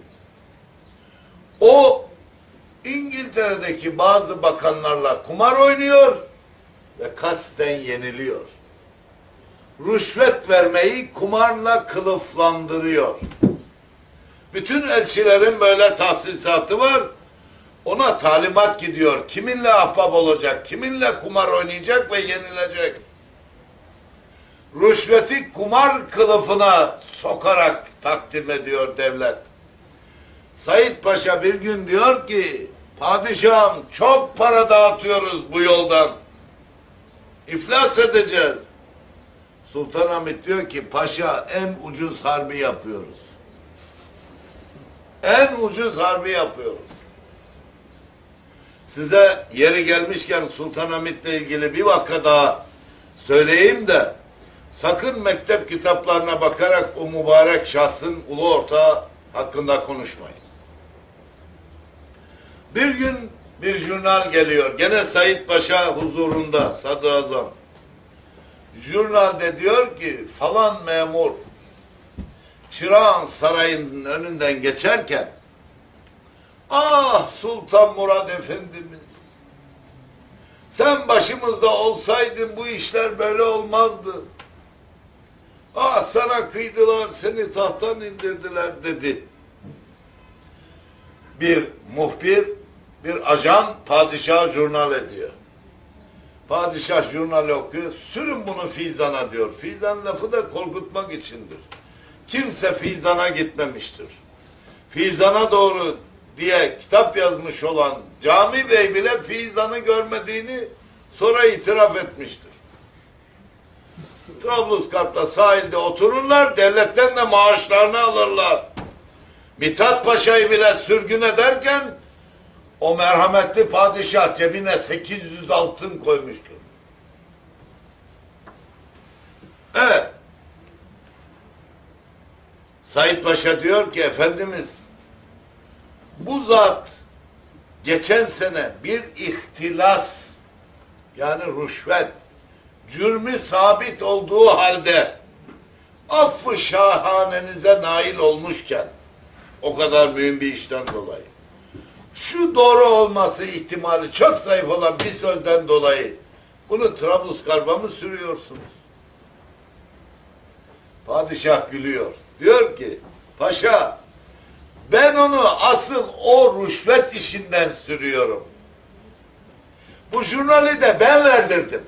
O İngiltere'deki bazı bakanlarla kumar oynuyor ve kasten yeniliyor. Rüşvet vermeyi kumarla kılıflandırıyor. Bütün elçilerin böyle tahsisatı var. Ona talimat gidiyor. Kiminle ahbap olacak, kiminle kumar oynayacak ve yenilecek. Rüşveti kumar kılıfına sokarak takdim ediyor devlet. Said Paşa bir gün diyor ki, padişahım çok para dağıtıyoruz bu yoldan. İflas edeceğiz. Sultanahmet diyor ki, paşa en ucuz harbi yapıyoruz. En ucuz harbi yapıyoruz. Size yeri gelmişken Sultanahmet'le ilgili bir vaka daha söyleyeyim de sakın mektep kitaplarına bakarak o mübarek şahsın ulu ortağı hakkında konuşmayın. Bir gün bir jurnal geliyor. Gene Said Paşa huzurunda, Sadrazam. Jurnalde diyor ki falan memur Çırağan Sarayı'nın önünden geçerken, ah Sultan Murad Efendimiz, sen başımızda olsaydın bu işler böyle olmazdı. Ah sana kıydılar, seni tahttan indirdiler dedi. Bir muhbir, bir ajan padişah jurnal ediyor. Padişah jurnali okuyor, sürün bunu Fizan'a diyor. Fizan lafı da korkutmak içindir. Kimse Fizan'a gitmemiştir. Fizan'a doğru diye kitap yazmış olan Cami Bey bile Fizan'ı görmediğini sonra itiraf etmiştir. Trablusgarp'ta sahilde otururlar, devletten de maaşlarını alırlar. Mithat Paşa'yı bile sürgün ederken o merhametli padişah cebine sekiz yüz altın koymuştur. Evet. Said Paşa diyor ki, Efendimiz, bu zat geçen sene bir ihtilas, yani rüşvet cürmü sabit olduğu halde affı şahanenize nail olmuşken, o kadar mühim bir işten dolayı, şu doğru olması ihtimali çok zayıf olan bir sözden dolayı bunu Trablusgarp'a mı sürüyorsunuz? Padişah gülüyor. Diyor ki, paşa ben onu asıl o rüşvet işinden sürüyorum. Bu jurnali de ben verdirdim.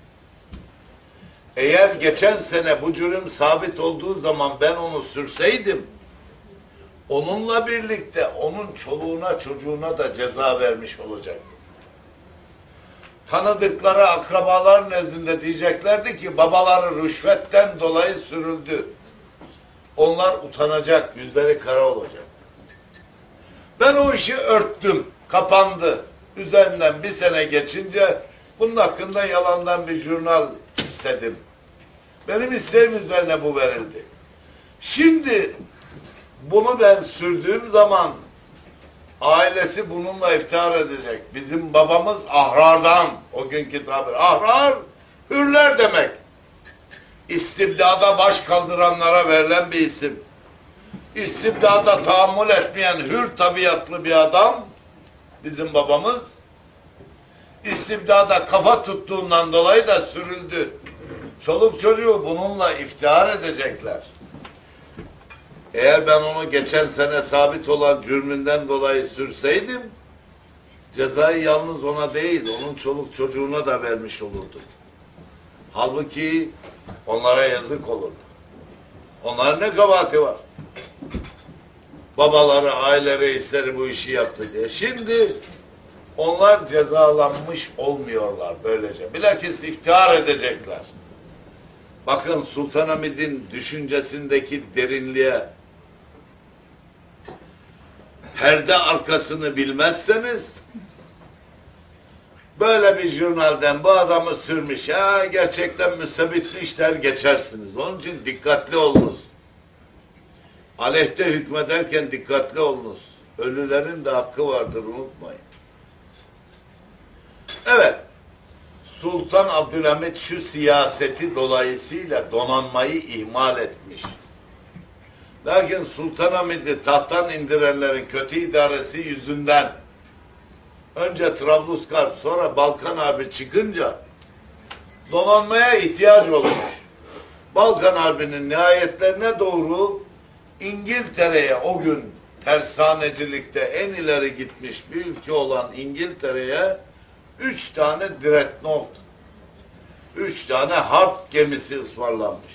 Eğer geçen sene bu cürüm sabit olduğu zaman ben onu sürseydim, onunla birlikte onun çoluğuna çocuğuna da ceza vermiş olacaktım. Tanıdıkları akrabalar nezdinde diyeceklerdi ki babaları rüşvetten dolayı sürüldü. Onlar utanacak, yüzleri kara olacak. Ben o işi örttüm, kapandı. Üzerinden bir sene geçince bunun hakkında yalandan bir jurnal istedim. Benim isteğim üzerine bu verildi. Şimdi bunu ben sürdüğüm zaman ailesi bununla iftihar edecek. Bizim babamız ahrardan, o günkü tabir. Ahrar, hürler demek. İstibdada baş kaldıranlara verilen bir isim. İstibdada tahammül etmeyen hür tabiatlı bir adam, bizim babamız, istibdada kafa tuttuğundan dolayı da sürüldü. Çoluk çocuğu bununla iftihar edecekler. Eğer ben onu geçen sene sabit olan cürmünden dolayı sürseydim, cezayı yalnız ona değil, onun çoluk çocuğuna da vermiş olurdum. Halbuki onlara yazık olurdu. Onların ne kabahati var? Babaları, aile reisleri bu işi yaptı diye. Şimdi onlar cezalanmış olmuyorlar böylece. Bilakis iftihar edecekler. Bakın Sultanahmet'in düşüncesindeki derinliğe, perde arkasını bilmezseniz böyle bir jurnalden bu adamı sürmüş, ha gerçekten müstebitmiş der geçersiniz. Onun için dikkatli olunuz. Aleyhte hükmederken dikkatli olunuz. Ölülerin de hakkı vardır, unutmayın. Evet, Sultan Abdülhamit şu siyaseti dolayısıyla donanmayı ihmal etmiş. Lakin Sultanahmet'i tahttan indirenlerin kötü idaresi yüzünden önce Trablusgarp sonra Balkan Harbi çıkınca donanmaya ihtiyaç olmuş. Balkan Harbi'nin nihayetlerine doğru İngiltere'ye, o gün tersanecilikte en ileri gitmiş bir ülke olan İngiltere'ye üç tane dreadnought, üç tane harp gemisi ısmarlanmış.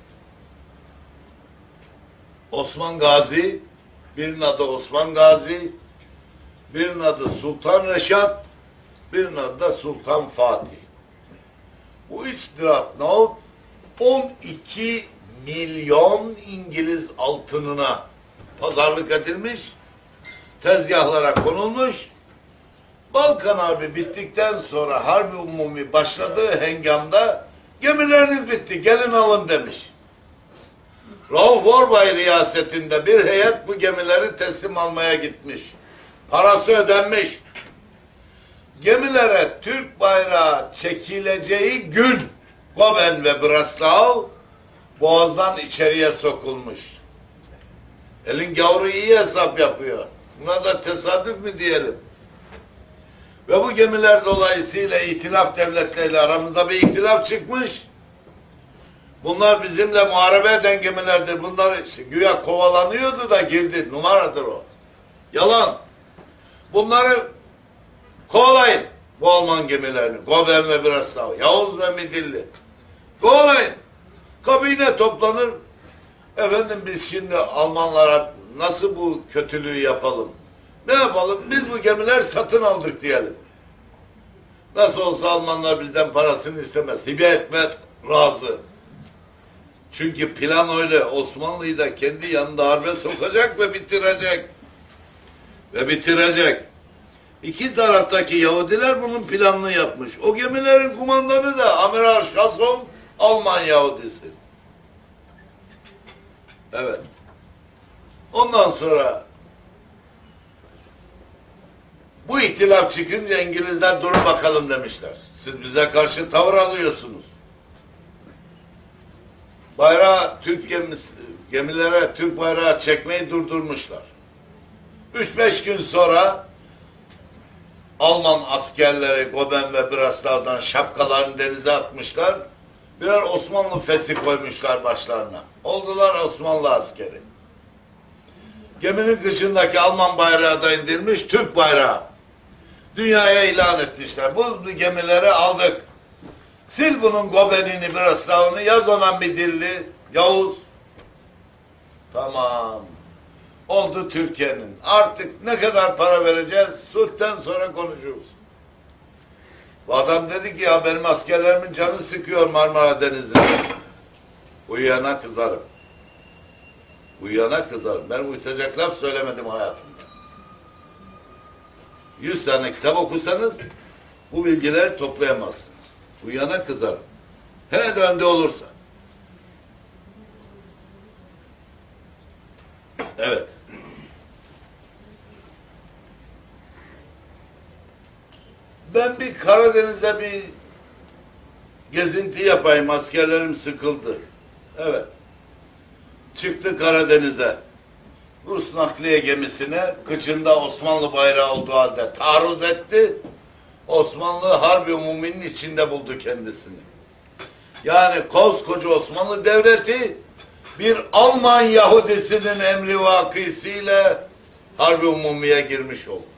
Osman Gazi, birinin adı Osman Gazi, birinin adı Sultan Reşat, birinin adı da Sultan Fatih. Bu üç dreadnought on iki milyon İngiliz altınına pazarlık edilmiş, tezgahlara konulmuş. Balkan Harbi bittikten sonra Harbi Umumi başladığı hengamda gemileriniz bitti, gelin alın demiş. Rauf Orbay riyasetinde bir heyet bu gemileri teslim almaya gitmiş. Parası ödenmiş. Gemilere Türk bayrağı çekileceği gün Goben ve Breslau boğazdan içeriye sokulmuş. Elin gavuru iyi hesap yapıyor. Buna da tesadüf mü diyelim? Ve bu gemiler dolayısıyla itilaf devletleriyle aramızda bir ihtilaf çıkmış. Bunlar bizimle muharebe eden gemilerdir. Bunlar güya kovalanıyordu da girdi. Numaradır o. Yalan. Bunları kovalayın. Bu Alman gemilerini. Goben ve Breslau. Yavuz ve Midilli. Kovalayın. Kabine toplanır. Efendim biz şimdi Almanlara nasıl bu kötülüğü yapalım? Ne yapalım? Biz bu gemiler satın aldık diyelim. Nasıl olsa Almanlar bizden parasını istemez. Hibe etmek razı. Çünkü plan öyle. Osmanlı'yı da kendi yanında harbe sokacak ve bitirecek. Ve bitirecek. İki taraftaki Yahudiler bunun planını yapmış. O gemilerin kumandanı da Amiral Şason, Alman Yahudisi. Evet. Ondan sonra bu ihtilaf çıkınca İngilizler durun bakalım demişler. Siz bize karşı tavır alıyorsunuz. Bayrağı Türk gemisi, gemilere Türk bayrağı çekmeyi durdurmuşlar. Üç beş gün sonra Alman askerleri Goben ve Breslau'dan şapkalarını denize atmışlar. Birer Osmanlı fesi koymuşlar başlarına. Oldular Osmanlı askeri. Geminin kıçındaki Alman bayrağı da indirmiş, Türk bayrağı. Dünyaya ilan etmişler. Bu gemileri aldık. Sil bunun gobenini, biraz davını, yaz ona bir dilli, Yavuz. Tamam. Oldu Türkiye'nin. Artık ne kadar para vereceğiz? Sulh'ten sonra konuşuruz. Bu adam dedi ki ya benim askerlerimin canı sıkıyor Marmara Denizi'nde. Uyuyana kızarım. Uyuyana kızarım. Ben uyutacak laf söylemedim hayatımda. Yüz tane kitap okusanız bu bilgileri toplayamazsınız. Uyuyana kızarım. Hele de önde olursa. Evet. Ben bir Karadeniz'e bir gezinti yapayım. Askerlerim sıkıldı. Evet. Çıktı Karadeniz'e. Rus nakliye gemisine kıçında Osmanlı bayrağı olduğu halde taarruz etti. Osmanlı Harbi Umumi'nin içinde buldu kendisini. Yani koskoca Osmanlı Devleti bir Alman Yahudisinin emri vakisiyle Harbi Umumi'ye girmiş oldu.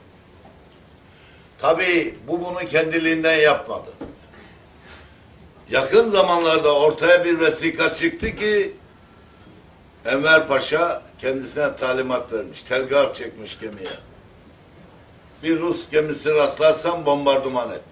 Tabii bu bunu kendiliğinden yapmadı. Yakın zamanlarda ortaya bir vesika çıktı ki Enver Paşa kendisine talimat vermiş, telgraf çekmiş gemiye. Bir Rus gemisi rastlarsam bombardıman et.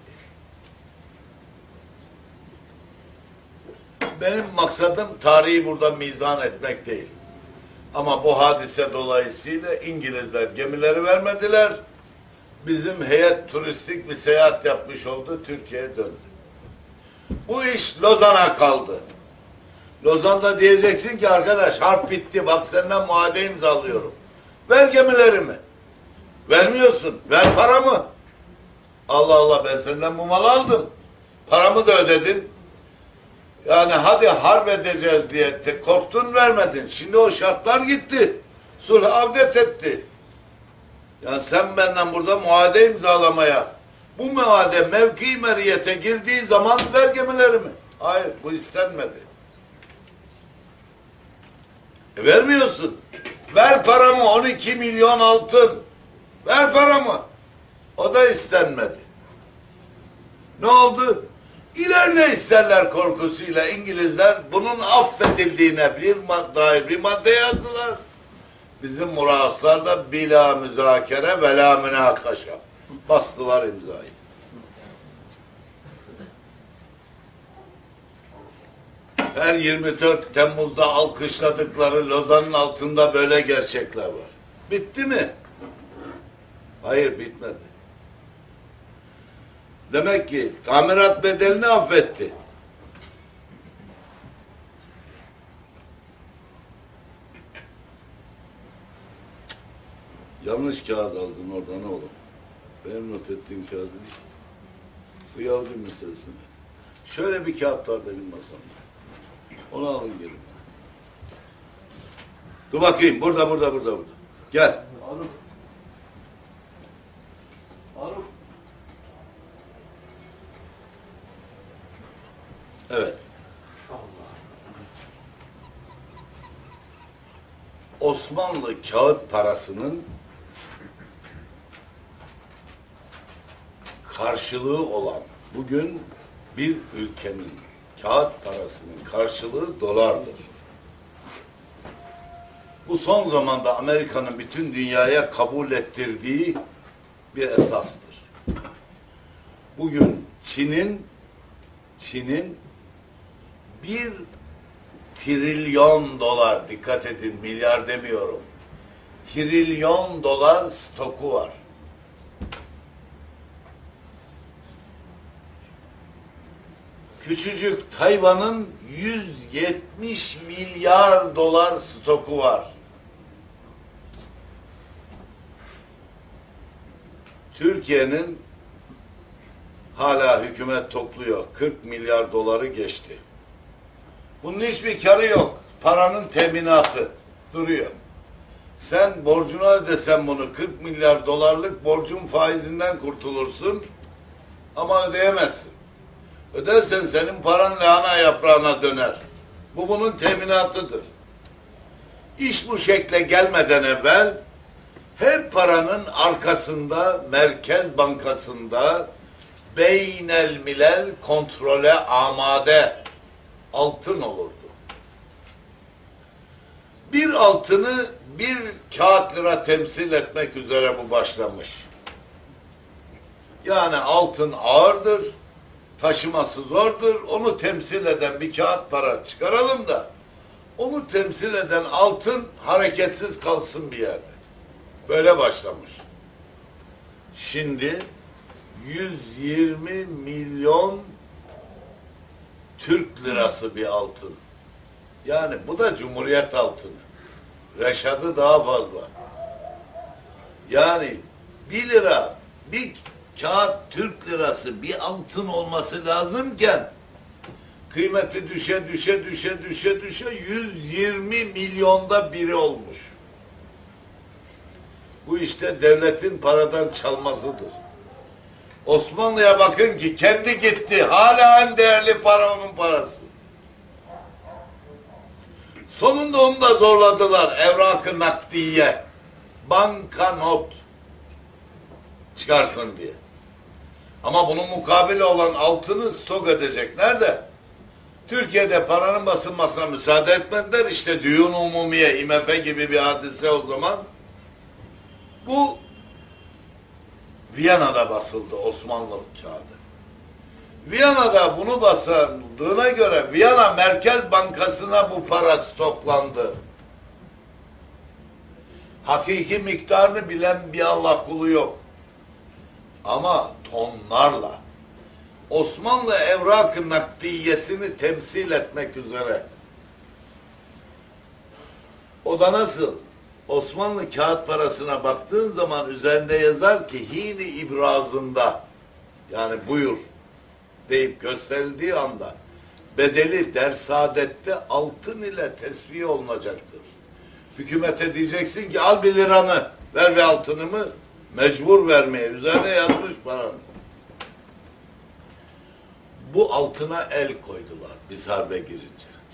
Benim maksadım tarihi burada mizan etmek değil. Ama bu hadise dolayısıyla İngilizler gemileri vermediler. Bizim heyet turistik bir seyahat yapmış oldu, Türkiye'ye döndü. Bu iş Lozan'a kaldı. Lozan'da diyeceksin ki arkadaş harp bitti, bak senden muahede imzalıyorum. Ver gemilerimi. Vermiyorsun, ver paramı. Allah Allah, ben senden bu malı aldım. Paramı da ödedim. Yani hadi harp edeceğiz diye te, korktun vermedin. Şimdi o şartlar gitti. Sulh avdet etti. Yani sen benden burada muahede imzalamaya, bu muahede mevki meriyete girdiği zaman ver gemilerimi. Hayır, bu istenmedi. E vermiyorsun. Ver paramı, on iki milyon altın. Ver paramı. O da istenmedi. Ne oldu? İleride isterler korkusuyla İngilizler bunun affedildiğine bir dair bir madde yazdılar. Bizim muraslar da bila müzakere ve la münakaşa. Bastılar imzayı. Her yirmi dört Temmuz'da alkışladıkları Lozan'ın altında böyle gerçekler var. Bitti mi? Hayır, bitmedi. Demek ki tamirat bedelini affetti. Yanlış kağıt aldın oradan oğlum. Benim not ettiğim kağıdı değil. Bu Yahudi meselesini. Şöyle bir kağıt var benim masamda. Onu alın gelin. Dur bakayım. Burada, burada, burada, burada. Gel. Alın. Alın. Evet. Allah. Osmanlı kağıt parasının karşılığı olan bugün bir ülkenin kağıt parasının karşılığı dolardır. Bu son zamanda Amerika'nın bütün dünyaya kabul ettirdiği bir esastır. Bugün Çin'in Çin'in bir trilyon dolar, dikkat edin, milyar demiyorum, trilyon dolar stoku var. Küçücük Tayvan'ın yüz yetmiş milyar dolar stoku var. Türkiye'nin hala hükümet topluyor. kırk milyar doları geçti. Bunun hiçbir karı yok. Paranın teminatı duruyor. Sen borcuna ödesen bunu, kırk milyar dolarlık borcun faizinden kurtulursun ama ödeyemezsin. Ödersen senin paran lahana yaprağına döner. Bu bunun teminatıdır. İş bu şekle gelmeden evvel her paranın arkasında Merkez Bankası'nda beynel milel kontrole amade altın olurdu. Bir altını bir kağıt lira temsil etmek üzere bu başlamış. Yani altın ağırdır, taşıması zordur, onu temsil eden bir kağıt para çıkaralım da onu temsil eden altın hareketsiz kalsın bir yerde. Böyle başlamış. Şimdi yüz yirmi milyon Türk lirası bir altın. Yani bu da Cumhuriyet altını. Reşat'ı daha fazla. Yani bir lira, bir kağıt Türk lirası bir altın olması lazımken kıymeti düşe düşe düşe düşe düşe yüz yirmi milyonda biri olmuş. Bu işte devletin paradan çalmasıdır. Osmanlı'ya bakın ki kendi gitti. Hala en değerli para onun parası. Sonunda onu da zorladılar. Evrak-ı nakdiye. Banka not çıkarsın diye. Ama bunun mukabili olan altını stok edecek. Nerede? Türkiye'de paranın basılmasına müsaade etmediler. İşte düğün umumiye, I M F gibi bir hadise o zaman. Bu Viyana'da basıldı Osmanlı kağıdı. Viyana'da bunu basıldığına göre Viyana Merkez Bankası'na bu para stoklandı. Hakiki miktarını bilen bir Allah kulu yok. Ama tonlarla Osmanlı evrak-ı nakdiyesini temsil etmek üzere. O da nasıl? Osmanlı kağıt parasına baktığın zaman üzerinde yazar ki hini ibrazında, yani buyur deyip gösterildiği anda bedeli dersadette altın ile tesviye olunacaktır. Hükümete diyeceksin ki al bir liranı, ver bir altınımı, mecbur vermeye. Üzerine yazmış paranın. Bu altına el koydular biz harbe girince.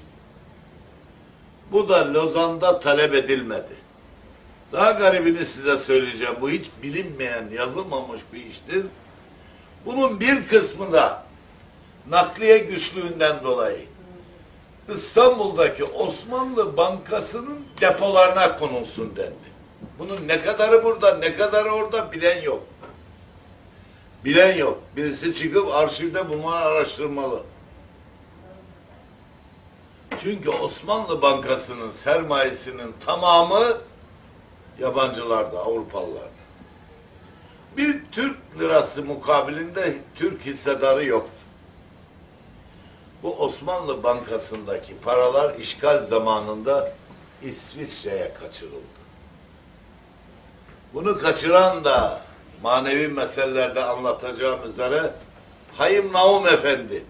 Bu da Lozan'da talep edilmedi. Daha garibini size söyleyeceğim. Bu hiç bilinmeyen, yazılmamış bir iştir. Bunun bir kısmı da nakliye güçlüğünden dolayı İstanbul'daki Osmanlı Bankası'nın depolarına konulsun dendi. Bunun ne kadarı burada, ne kadarı orada bilen yok. Bilen yok. Birisi çıkıp arşivde bunları araştırmalı. Çünkü Osmanlı Bankası'nın sermayesinin tamamı yabancılarda, Avrupalılarda. Bir Türk lirası mukabilinde Türk hissedarı yoktu. Bu Osmanlı Bankası'ndaki paralar işgal zamanında İsviçre'ye kaçırıldı. Bunu kaçıran da manevi meselelerde anlatacağım üzere Hayım Naum Efendi.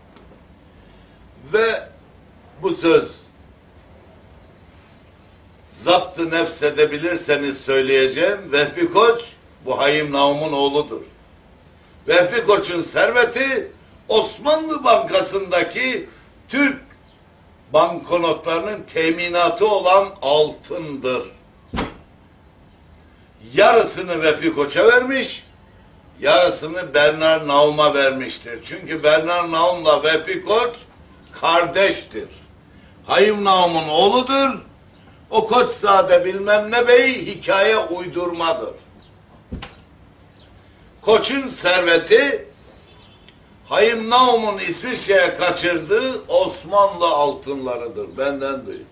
Ve bu söz zapt-ı nefs edebilirseniz söyleyeceğim. Vehbi Koç bu Hayım Naum'un oğludur. Vehbi Koç'un serveti Osmanlı Bankası'ndaki Türk banknotlarının teminatı olan altındır. Yarısını Vehbi Koç'a vermiş, yarısını Bernard Naum'a vermiştir. Çünkü Bernard Naum'la Vehbi Koç kardeştir. Hayım Naum'un oğludur. O Koçzade bilmem ne bey hikaye uydurmadır. Koç'un serveti Hayım Naum'un İsviçre'ye kaçırdığı Osmanlı altınlarıdır. Benden duyun.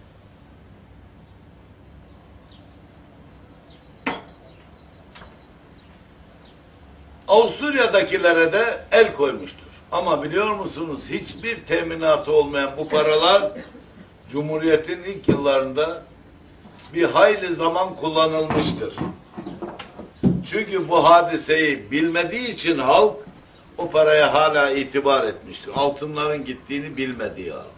Avusturya'dakilere de el koymuştur. Ama biliyor musunuz hiçbir teminatı olmayan bu paralar Cumhuriyet'in ilk yıllarında bir hayli zaman kullanılmıştır. Çünkü bu hadiseyi bilmediği için halk o paraya hala itibar etmiştir. Altınların gittiğini bilmediği halde.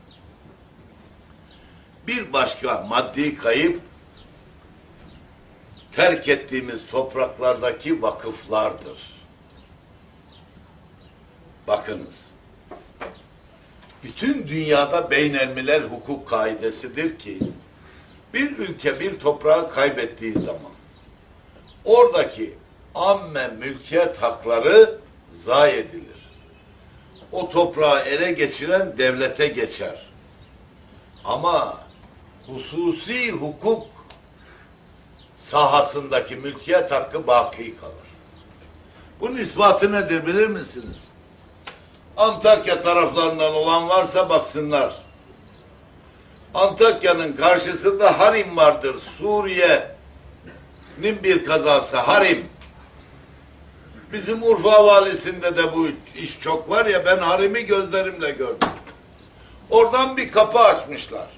Bir başka maddi kayıp terk ettiğimiz topraklardaki vakıflardır. Bakınız, bütün dünyada beynelmilel hukuk kaidesidir ki bir ülke bir toprağı kaybettiği zaman oradaki amme mülkiyet hakları zayi edilir. O toprağı ele geçiren devlete geçer. Ama hususi hukuk sahasındaki mülkiyet hakkı baki kalır. Bunun ispatı nedir bilir misiniz? Antakya taraflarından olan varsa baksınlar. Antakya'nın karşısında Harim vardır. Suriye'nin bir kazası Harim. Bizim Urfa valisinde de bu iş çok var ya, ben Harim'i gözlerimle gördüm. Oradan bir kapı açmışlar.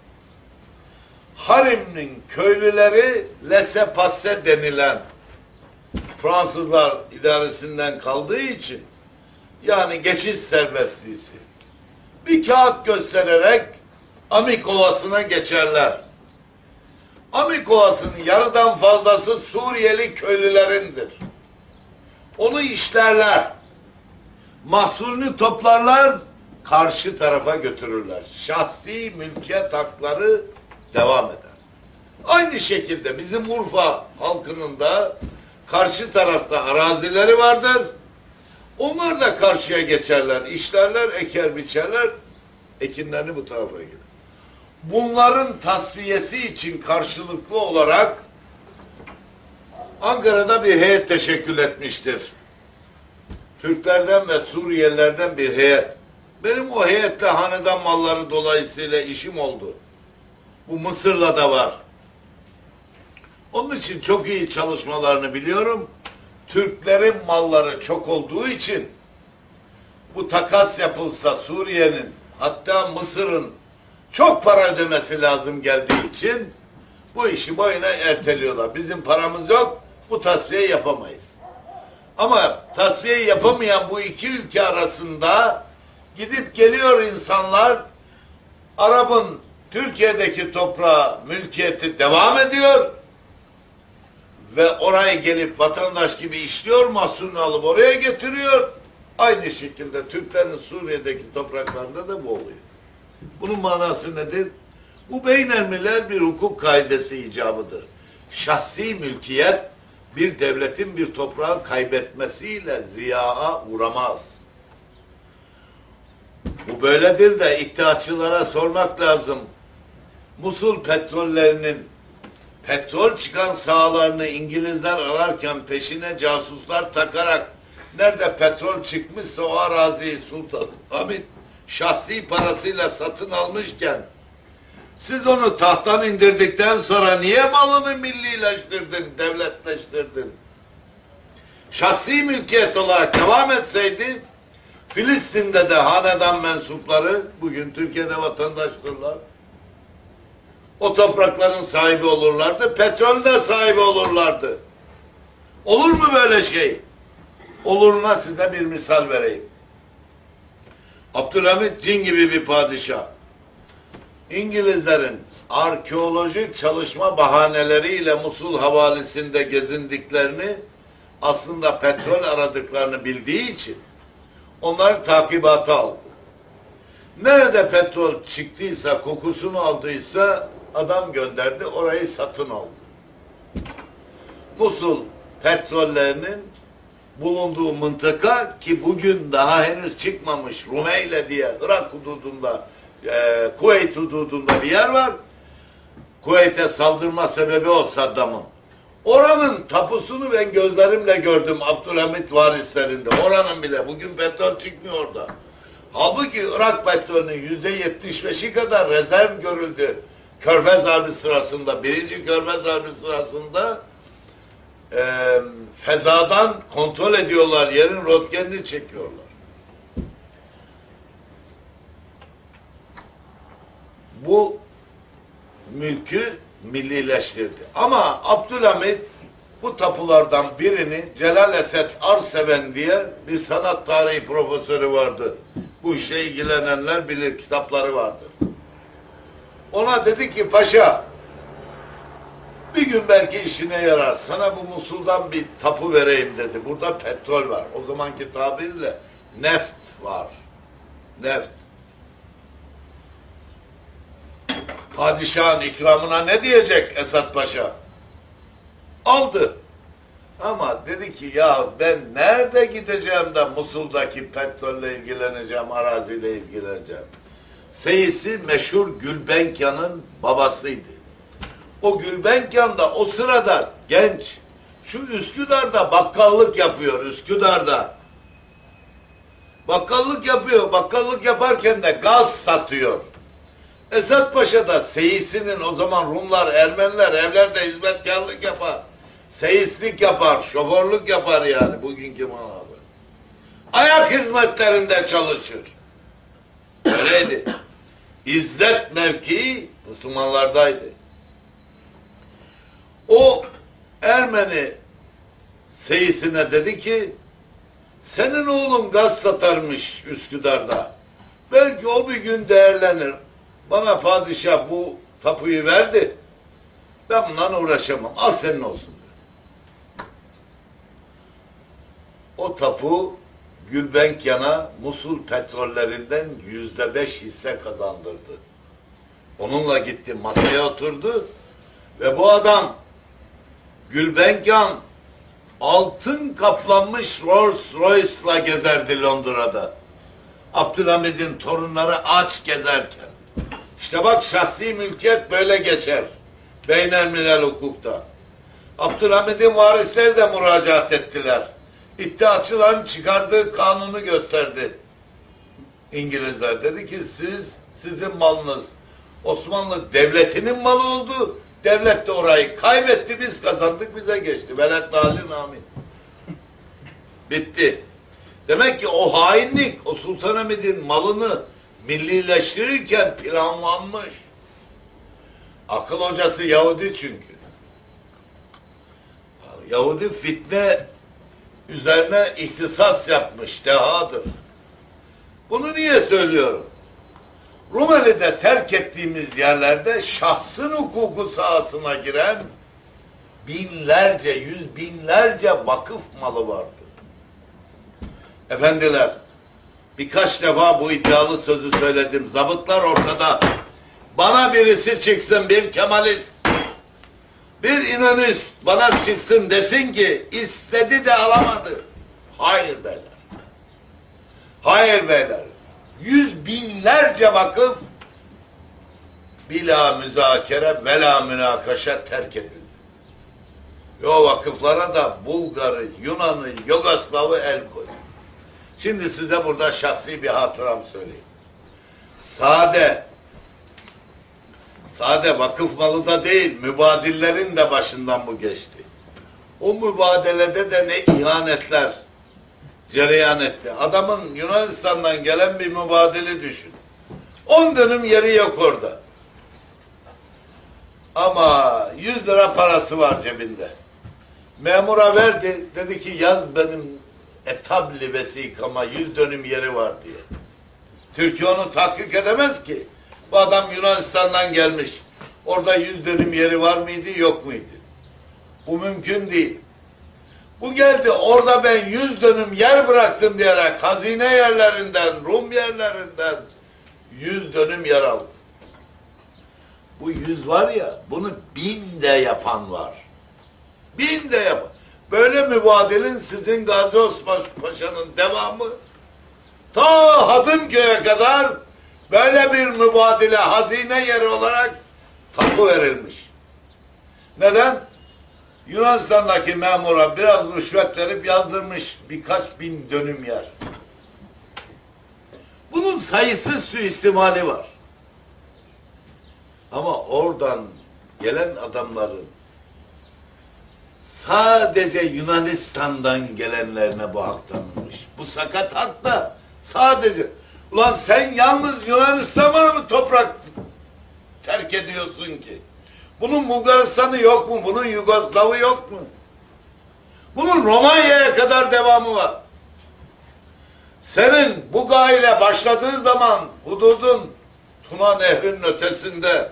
Harim'in köylüleri laissez-passer denilen Fransızlar idaresinden kaldığı için, yani geçiş serbestliğisi, bir kağıt göstererek Amik Ovası'na geçerler. Amik Ovası'nın yarıdan fazlası Suriyeli köylülerindir. Onu işlerler. Mahsulünü toplarlar, karşı tarafa götürürler. Şahsi mülkiyet hakları devam eder. Aynı şekilde bizim Urfa halkının da karşı tarafta arazileri vardır. Onlar da karşıya geçerler, işlerler, eker biçerler, ekinlerini bu tarafa gider. Bunların tasfiyesi için karşılıklı olarak Ankara'da bir heyet teşekkül etmiştir. Türklerden ve Suriyelilerden bir heyet. Benim o heyetle hanedan malları dolayısıyla işim oldu. Bu Mısır'la da var. Onun için çok iyi çalışmalarını biliyorum. Türklerin malları çok olduğu için bu takas yapılsa Suriye'nin, hatta Mısır'ın çok para ödemesi lazım geldiği için bu işi boyuna erteliyorlar. Bizim paramız yok, bu tasfiyeyi yapamayız. Ama tasfiyeyi yapamayan bu iki ülke arasında gidip geliyor insanlar. Arap'ın Türkiye'deki toprağa mülkiyeti devam ediyor ve oraya gelip vatandaş gibi işliyor, mahsulünü alıp oraya getiriyor. Aynı şekilde Türklerin Suriye'deki topraklarında da bu oluyor. Bunun manası nedir? Bu beynelmilel bir hukuk kaidesi icabıdır. Şahsi mülkiyet bir devletin bir toprağı kaybetmesiyle ziyaya uğramaz. Bu böyledir de iddiaçılara sormak lazım. Musul petrollerinin petrol çıkan sahalarını İngilizler ararken peşine casuslar takarak nerede petrol çıkmışsa o araziyi Sultan Hamid şahsi parasıyla satın almışken siz onu tahttan indirdikten sonra niye malını millileştirdin, devletleştirdin? Şahsi mülkiyet olarak devam etseydi Filistin'de de hanedan mensupları bugün Türkiye'de vatandaştırlar. O toprakların sahibi olurlardı, petrol de sahibi olurlardı. Olur mu böyle şey? Oluruna size bir misal vereyim. Abdülhamit cin gibi bir padişah. İngilizlerin arkeolojik çalışma bahaneleriyle Musul havalisinde gezindiklerini, aslında petrol aradıklarını bildiği için onları takibata aldı. Nerede petrol çıktıysa, kokusunu aldıysa adam gönderdi, orayı satın aldı. Musul petrollerinin bulunduğu mıntıka, ki bugün daha henüz çıkmamış, Rumeyle diye Irak hududunda, e, Kuveyt hududunda bir yer var. Kuveyt'e saldırma sebebi o Saddam'ın. Oranın tapusunu ben gözlerimle gördüm Abdülhamit varislerinde. Oranın bile bugün petrol çıkmıyor orada. Halbuki Irak petrolünün yüzde yetmiş beşi kadar rezerv görüldü. Körfez Harbi sırasında, birinci Körfez Harbi sırasında e, fezadan kontrol ediyorlar, yerin röntgenini çekiyorlar. Bu mülkü millileştirdi. Ama Abdülhamit bu tapulardan birini Celal Esed Arseven diye bir sanat tarihi profesörü vardı. Bu işe ilgilenenler bilir, kitapları vardır. Ona dedi ki paşa, bir gün belki işine yarar. Sana bu Musul'dan bir tapu vereyim dedi. Burada petrol var. O zamanki tabirle neft var. Neft. Padişahın ikramına ne diyecek Esat Paşa? Aldı. Ama dedi ki ya ben nerede gideceğim de Musul'daki petrolle ilgileneceğim, araziyle ilgileneceğim. Seyisi meşhur Gülbenkian'ın babasıydı. O Gülbenkian da o sırada genç. Şu Üsküdar'da bakkallık yapıyor, Üsküdar'da. Bakkallık yapıyor, bakkallık yaparken de gaz satıyor. Esat Paşa da seyisinin, o zaman Rumlar, Ermeniler evlerde hizmetkarlık yapar. Seyislik yapar, şoförlük yapar yani bugünkü manada. Ayak hizmetlerinde çalışır. Öyleydi. İzzet mevkii Müslümanlardaydı. O Ermeni seyisine dedi ki senin oğlun gaz satarmış Üsküdar'da. Belki o bir gün değerlenir. Bana padişah bu tapuyu verdi. Ben bundan uğraşamam. Al senin olsun. O tapu Gülbenkian'a Musul petrollerinden yüzde beş hisse kazandırdı. Onunla gitti masaya oturdu ve bu adam Gülbenkian altın kaplanmış Rolls Royce'la gezerdi Londra'da. Abdülhamid'in torunları aç gezerken. İşte bak şahsi mülkiyet böyle geçer. Beynelmilel hukukta. Abdülhamid'in varisleri de müracaat ettiler. İttihatçıların çıkardığı kanunu gösterdi. İngilizler dedi ki siz, sizin malınız Osmanlı Devleti'nin malı oldu. Devlet de orayı kaybetti, biz kazandık, bize geçti. Velet dalin amin. Bitti. Demek ki o hainlik, o Sultanahmet'in malını millileştirirken planlanmış. Akıl hocası Yahudi çünkü. Yahudi fitne üzerine ihtisas yapmış, dehadır. Bunu niye söylüyorum? Rumeli'de terk ettiğimiz yerlerde şahsın hukuku sahasına giren binlerce, yüz binlerce vakıf malı vardı. Efendiler, birkaç defa bu iddialı sözü söyledim. Zabıtlar ortada. Bana birisi çıksın, bir Kemalist, bir İnönist bana çıksın desin ki istedi de alamadı. Hayır beyler. Hayır beyler. Yüz binlerce vakıf bila müzakere vela münakaşa terk edildi. Ve o vakıflara da Bulgarı, Yunan'ı, Yugoslav'ı el koydu. Şimdi size burada şahsi bir hatıram söyleyeyim. Sade, sade vakıf malı da değil, mübadillerin de başından bu geçti. O mübadelede de ne ihanetler cereyan etti. Adamın Yunanistan'dan gelen bir mübadele düşün. On dönüm yeri yok orada. Ama yüz lira parası var cebinde. Memura verdi, dedi ki yaz benim etabli vesikama yüz dönüm yeri var diye. Türkiye onu tahkik edemez ki. Bu adam Yunanistan'dan gelmiş. Orada yüz dönüm yeri var mıydı, yok muydu? Bu mümkün değil. Bu geldi, orada ben yüz dönüm yer bıraktım diyerek hazine yerlerinden, Rum yerlerinden yüz dönüm yer aldı. Bu yüz var ya, bunu bin de yapan var. Bin de yapan. Böyle mübadelin sizin Gazi Osman Paşa'nın devamı ta Hadımköy'e kadar böyle bir mübadele hazine yeri olarak tapu verilmiş. Neden? Yunanistan'daki memura biraz rüşvet verip yazdırmış birkaç bin dönüm yer. Bunun sayısız suistimali var. Ama oradan gelen adamların sadece Yunanistan'dan gelenlerine bu hak tanınmış. Bu sakat hak da sadece. Ulan sen yalnız Yunanistan'a mı toprak terk ediyorsun ki? Bunun Bulgaristan'ı yok mu? Bunun Yugoslav'ı yok mu? Bunun Romanya'ya kadar devamı var. Senin bu gayle başladığı zaman hududun Tuna Nehri'nin ötesinde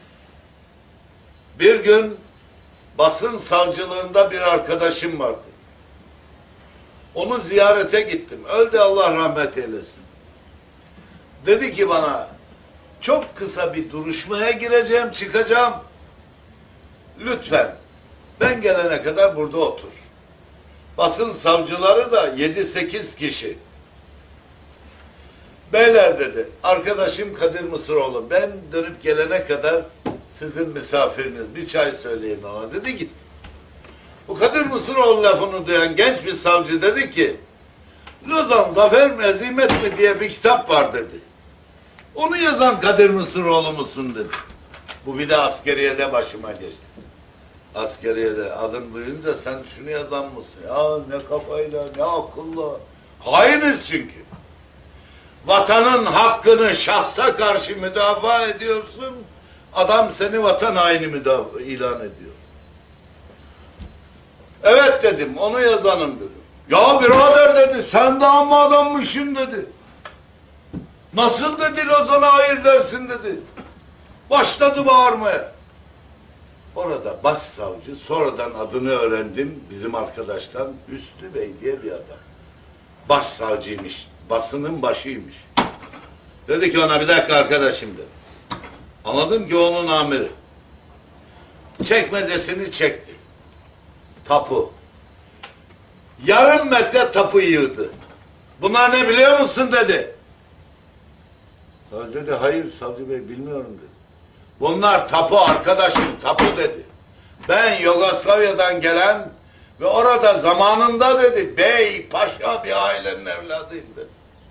bir gün basın savcılığında bir arkadaşım vardı. Onu ziyarete gittim. Öldü, Allah rahmet eylesin. Dedi ki bana, Çok kısa bir duruşmaya gireceğim, çıkacağım. Lütfen ben gelene kadar burada otur. Basın savcıları da yedi sekiz kişi. Beyler dedi, arkadaşım Kadir Mısıroğlu, ben dönüp gelene kadar sizin misafiriniz, bir çay söyleyin ona dedi, gitti. Bu Kadir Mısıroğlu lafını duyan genç bir savcı dedi ki, Lozan Zafer mi Hezimet mi diye bir kitap var dedi. Onu yazan Kadir Mısıroğlu musun dedi. Bu bir de askeriyede başıma geçti. Askeriyede adın duyunca sen şunu yazan mısın? Ya ne kafayla, ne akılla. Hainiz çünkü. Vatanın hakkını şahsa karşı müdafaa ediyorsun. Adam seni vatan haini müdafaa ilan ediyor. Evet dedim, onu yazanım dedim. Ya birader dedi, sen de amma adammışsın dedi. Nasıl dedi Lozan'a hayır dersin dedi. Başladı bağırmaya. Orada başsavcı, sonradan adını öğrendim bizim arkadaştan, Hüsnü Bey diye bir adam. Başsavcıymış, basının başıymış. Dedi ki ona bir dakika arkadaşım dedi. Anladım ki onun amiri. Çekmecesini çekti. Tapu. Yarım metre tapu yığdı. Bunlar ne biliyor musun dedi. Savcı dedi hayır savcı bey bilmiyorum dedi. Bunlar tapu arkadaşım tapu dedi. Ben Yugoslavya'dan gelen ve orada zamanında dedi bey paşa bir ailenin evladıyım dedi.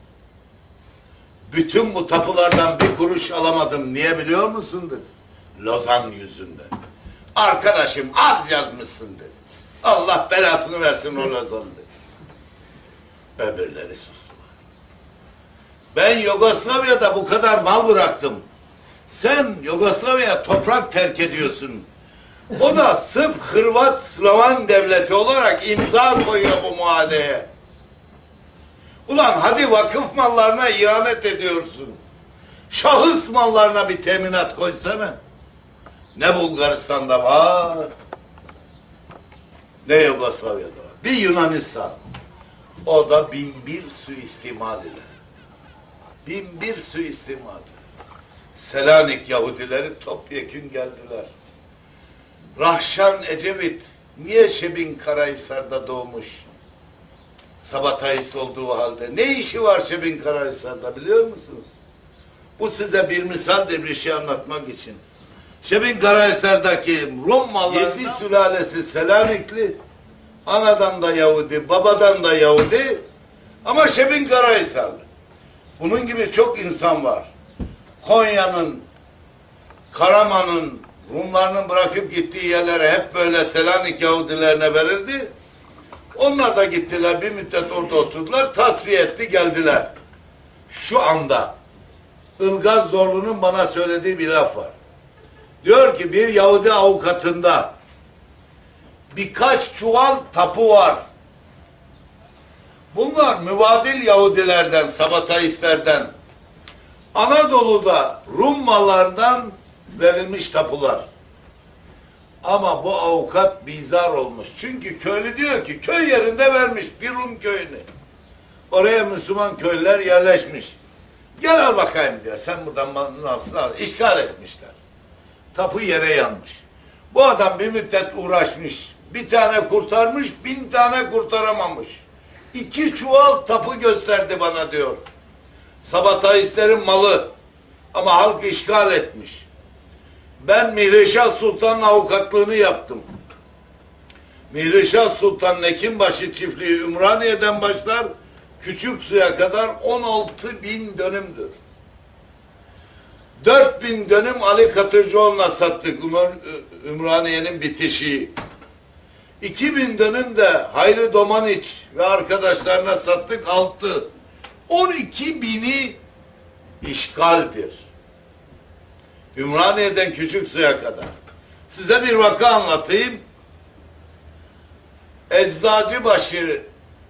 Bütün bu tapulardan bir kuruş alamadım. Niye biliyor musun dedi. Lozan yüzünden. Arkadaşım az yazmışsın dedi. Allah belasını versin o Lozan dedi. Öbürleri sustular. Ben Yugoslavya'da bu kadar mal bıraktım. Sen Yugoslavya'ya toprak terk ediyorsun. O da Sırp, Hırvat, Slovan devleti olarak imza koyuyor bu muadeye. Ulan hadi vakıf mallarına ihanet ediyorsun. Şahıs mallarına bir teminat koysana. Ne Bulgaristan'da var, ne Yugoslavya'da var. Bir Yunanistan. O da bin bir suistimal ile. Bin bir suistimal ile. Selanik Yahudileri topyekün geldiler. Rahşan Ecevit niye Şebin Karahisar'da doğmuş? Sabatayist olduğu halde. Ne işi var Şebin Karahisar'da biliyor musunuz? Bu size bir misaldir bir şey anlatmak için. Şebin Karahisar'daki Rum mallarından yedi sülalesi Selanikli, anadan da Yahudi, babadan da Yahudi ama Şebin Karahisarlı. Bunun gibi çok insan var. Konya'nın, Karaman'ın, Rumlarının bırakıp gittiği yerlere hep böyle Selanik Yahudilerine verildi. Onlar da gittiler, bir müddet orada oturdular, tasfiye etti, geldiler. Şu anda Ilgaz Zorlu'nun bana söylediği bir laf var. Diyor ki bir Yahudi avukatında birkaç çuval tapu var. Bunlar mübadil Yahudilerden, Sabatayistlerden, Anadolu'da Rum mallarından verilmiş tapular. Ama bu avukat bizar olmuş. Çünkü köylü diyor ki köy yerinde vermiş bir Rum köyünü. Oraya Müslüman köylüler yerleşmiş. Gel al bakayım diyor. Sen buradan nasıl al? İşgal etmişler. Tapu yere yanmış. Bu adam bir müddet uğraşmış. Bir tane kurtarmış, bin tane kurtaramamış. İki çuval tapu gösterdi bana diyor. Sabatayistlerin malı. Ama halk işgal etmiş. Ben Mihreşah Sultan'ın avukatlığını yaptım. Mihreşah Sultan'ın Ekinbaşı çiftliği Ümraniye'den başlar, Küçüksu'ya kadar on altı bin dönümdür. Dört bin dönüm Ali Katırcıoğlu'na sattık Ümraniye'nin bitişiği. İki bin dönüm de Hayri Domaniç ve arkadaşlarına sattık altı. On iki bini işgaldir. Ümraniye'den Küçüksu'ya kadar. Size bir vaka anlatayım. Eczacıbaşı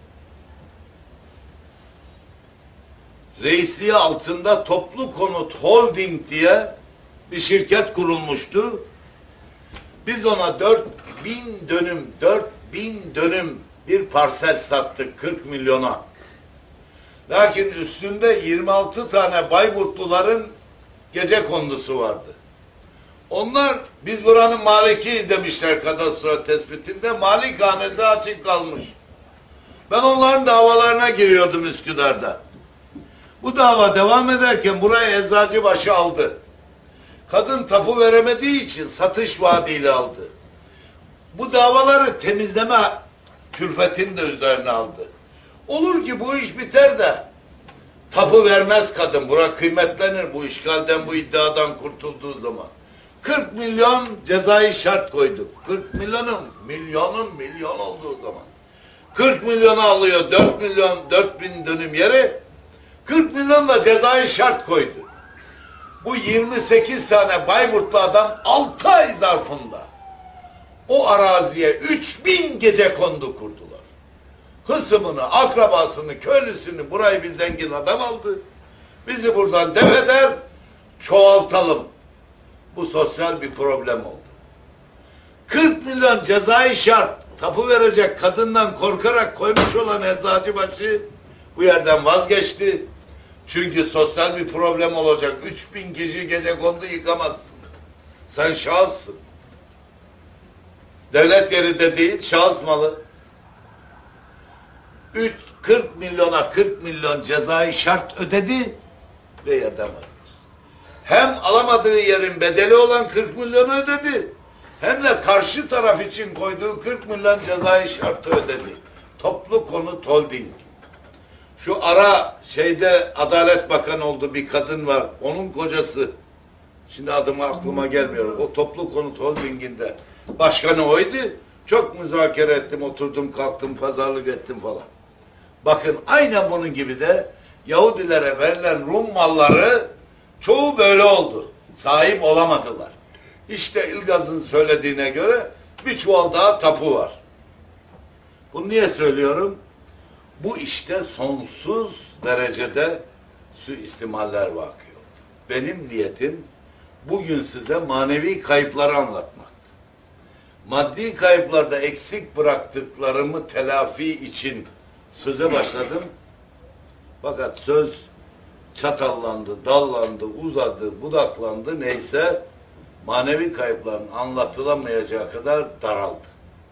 reisliği altında Toplu Konut Holding diye bir şirket kurulmuştu. Biz ona dört bin dönüm, dört bin dönüm bir parsel sattık kırk milyona. Lakin üstünde yirmi altı tane Bayburtluların gece kondusu vardı. Onlar biz buranın malikiyiz demişler kadastro tespitinde. Malikhanesi açık kalmış. Ben onların davalarına giriyordum Üsküdar'da. Bu dava devam ederken burayı Eczacıbaşı aldı. Kadın tapu veremediği için satış vaadiyle aldı. Bu davaları temizleme külfetini de üzerine aldı. Olur ki bu iş biter de tapu vermez kadın. Bura kıymetlenir bu işgalden, bu iddiadan kurtulduğu zaman. kırk milyon cezai şart koyduk. kırk milyonun, milyonun milyon olduğu zaman. kırk milyonu alıyor, dört milyon, dört bin dönüm yeri. kırk milyon da cezai şart koydu. Bu yirmi sekiz tane Bayburtlu adam altı ay zarfında o araziye üç bin gecekondu kurdular. Hısımını, akrabasını, köylüsünü burayı bir zengin adam aldı. Bizi buradan def eder, çoğaltalım. Bu sosyal bir problem oldu. kırk milyon cezai şart tapu verecek kadından korkarak koymuş olan Eczacıbaşı bu yerden vazgeçti. Çünkü sosyal bir problem olacak. Üç bin kişi gecekondu yıkamazsın. Sen şahıssın. Devlet yeri de değil, şahıs malı. Üç, kırk milyona kırk milyon cezai şart ödedi ve yerden vazgeçti. Hem alamadığı yerin bedeli olan kırk milyonu ödedi, hem de karşı taraf için koyduğu kırk milyon cezai şartı ödedi. Toplu konut holding. Şu ara şeyde Adalet Bakanı oldu bir kadın var, onun kocası. Şimdi adıma aklıma gelmiyor. O toplu konut holdinginde başkanı oydu. Çok müzakere ettim, oturdum, kalktım, pazarlık ettim falan. Bakın aynen bunun gibi de Yahudilere verilen Rum malları çoğu böyle oldu. Sahip olamadılar. İşte İlgaz'ın söylediğine göre bir çuval daha tapu var. Bunu niye söylüyorum? Bu işte sonsuz derecede suistimaller vakı oldu. Benim niyetim bugün size manevi kayıpları anlatmaktı. Maddi kayıplarda eksik bıraktıklarımı telafi için söze başladım. Fakat söz çatallandı, dallandı, uzadı, budaklandı neyse manevi kayıpların anlatılamayacağı kadar daraldı.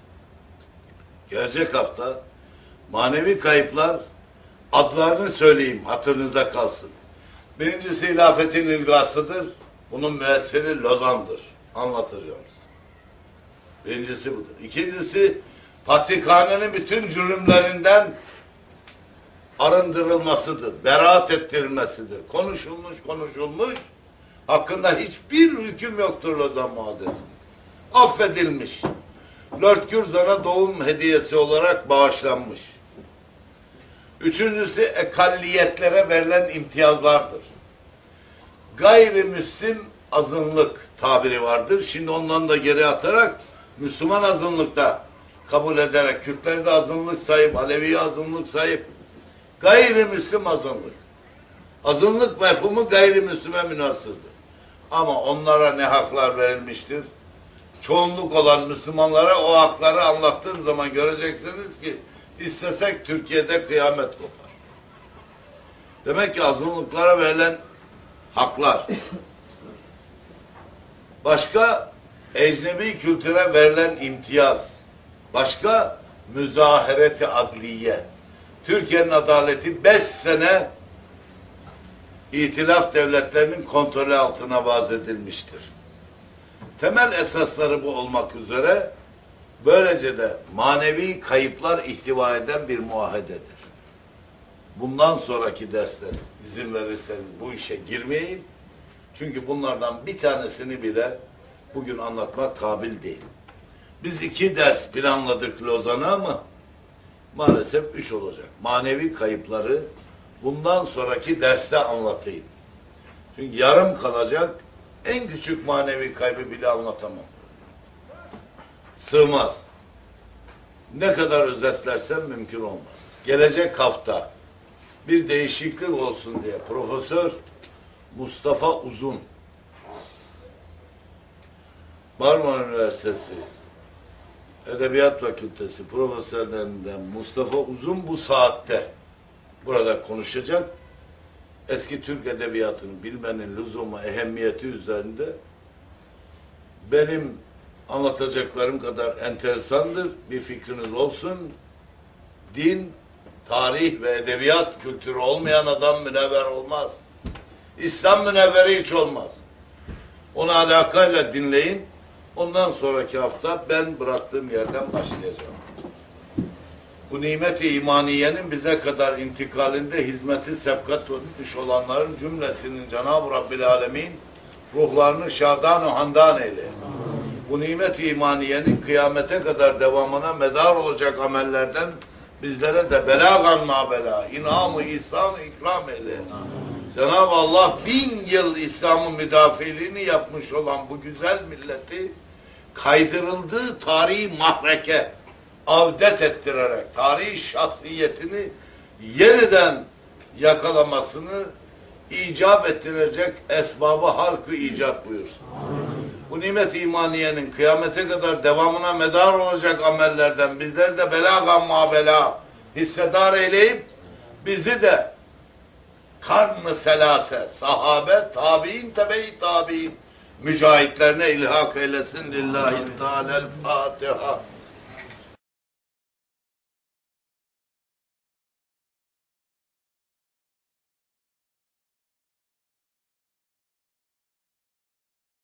Gelecek hafta manevi kayıplar adlarını söyleyeyim hatırınıza kalsın. Birincisi hilafetin ilgasıdır. Bunun müessiri Lozan'dır. Anlatacağım. Birincisi budur. İkincisi Patrikhane'nin bütün cürümlerinden arındırılmasıdır. Beraat ettirilmesidir. Konuşulmuş konuşulmuş. Hakkında hiçbir hüküm yoktur Lozan Muhaddesi'nin. Affedilmiş. Lord Curzon'a doğum hediyesi olarak bağışlanmış. Üçüncüsü ekalliyetlere verilen imtiyazlardır. Gayrimüslim azınlık tabiri vardır. Şimdi ondan da geri atarak Müslüman azınlıkta kabul ederek Kürtleri de azınlık sayıp, Alevi'yi azınlık sayıp gayrimüslim azınlık. Azınlık mefhumu gayrimüslime münhasırdır. Ama onlara ne haklar verilmiştir? Çoğunluk olan Müslümanlara o hakları anlattığın zaman göreceksiniz ki istesek Türkiye'de kıyamet kopar. Demek ki azınlıklara verilen haklar. Başka ecnebi kültüre verilen imtiyaz. Başka müzahereti adliye. Türkiye'nin adaleti beş sene İtilaf devletlerinin kontrolü altına vaz edilmiştir. Temel esasları bu olmak üzere böylece de manevi kayıplar ihtiva eden bir muahededir. Bundan sonraki derste izin verirseniz bu işe girmeyeyim. Çünkü bunlardan bir tanesini bile bugün anlatmak kabil değil. Biz iki ders planladık Lozan'a ama maalesef üç olacak. Manevi kayıpları bundan sonraki derste anlatayım. Çünkü yarım kalacak en küçük manevi kaybı bile anlatamam. Sığmaz. Ne kadar özetlersem mümkün olmaz. Gelecek hafta bir değişiklik olsun diye Profesör Mustafa Uzun Marmara Üniversitesi Edebiyat Fakültesi profesörlerinden Mustafa Uzun bu saatte burada konuşacak. eski Türk edebiyatını bilmenin lüzumu, ehemmiyeti üzerinde benim anlatacaklarım kadar enteresandır. Bir fikriniz olsun. Din, tarih ve edebiyat kültürü olmayan adam münevver olmaz. İslam münevveri hiç olmaz. Onu alakayla dinleyin. Ondan sonraki hafta ben bıraktığım yerden başlayacağım. Bu nimet-i imaniyenin bize kadar intikalinde hizmeti sebkat etmiş olanların cümlesinin Cenab-ı Rabbil Alemin ruhlarını şadan-ı handan eyle. Bu nimet-i imaniyenin kıyamete kadar devamına medar olacak amellerden bizlere de belagan ma bela, inam-ı ihsan ikram eyle. Cenab-ı Allah bin yıl İslam'ın müdafiliğini yapmış olan bu güzel milleti kaydırıldığı tarihi mahreke avdet ettirerek tarihi şahsiyetini yeniden yakalamasını icap ettirecek esbabı halkı icat buyursun. Bu nimet-i imaniyenin kıyamete kadar devamına medar olacak amellerden bizleri de belagan mabela hissedar eyleyip bizi de karn-ı selase, sahabe, tabi'in, tebe-i tabi'in mücahitlerine ilhak eylesin. Lillahi Teala'l-Fatiha.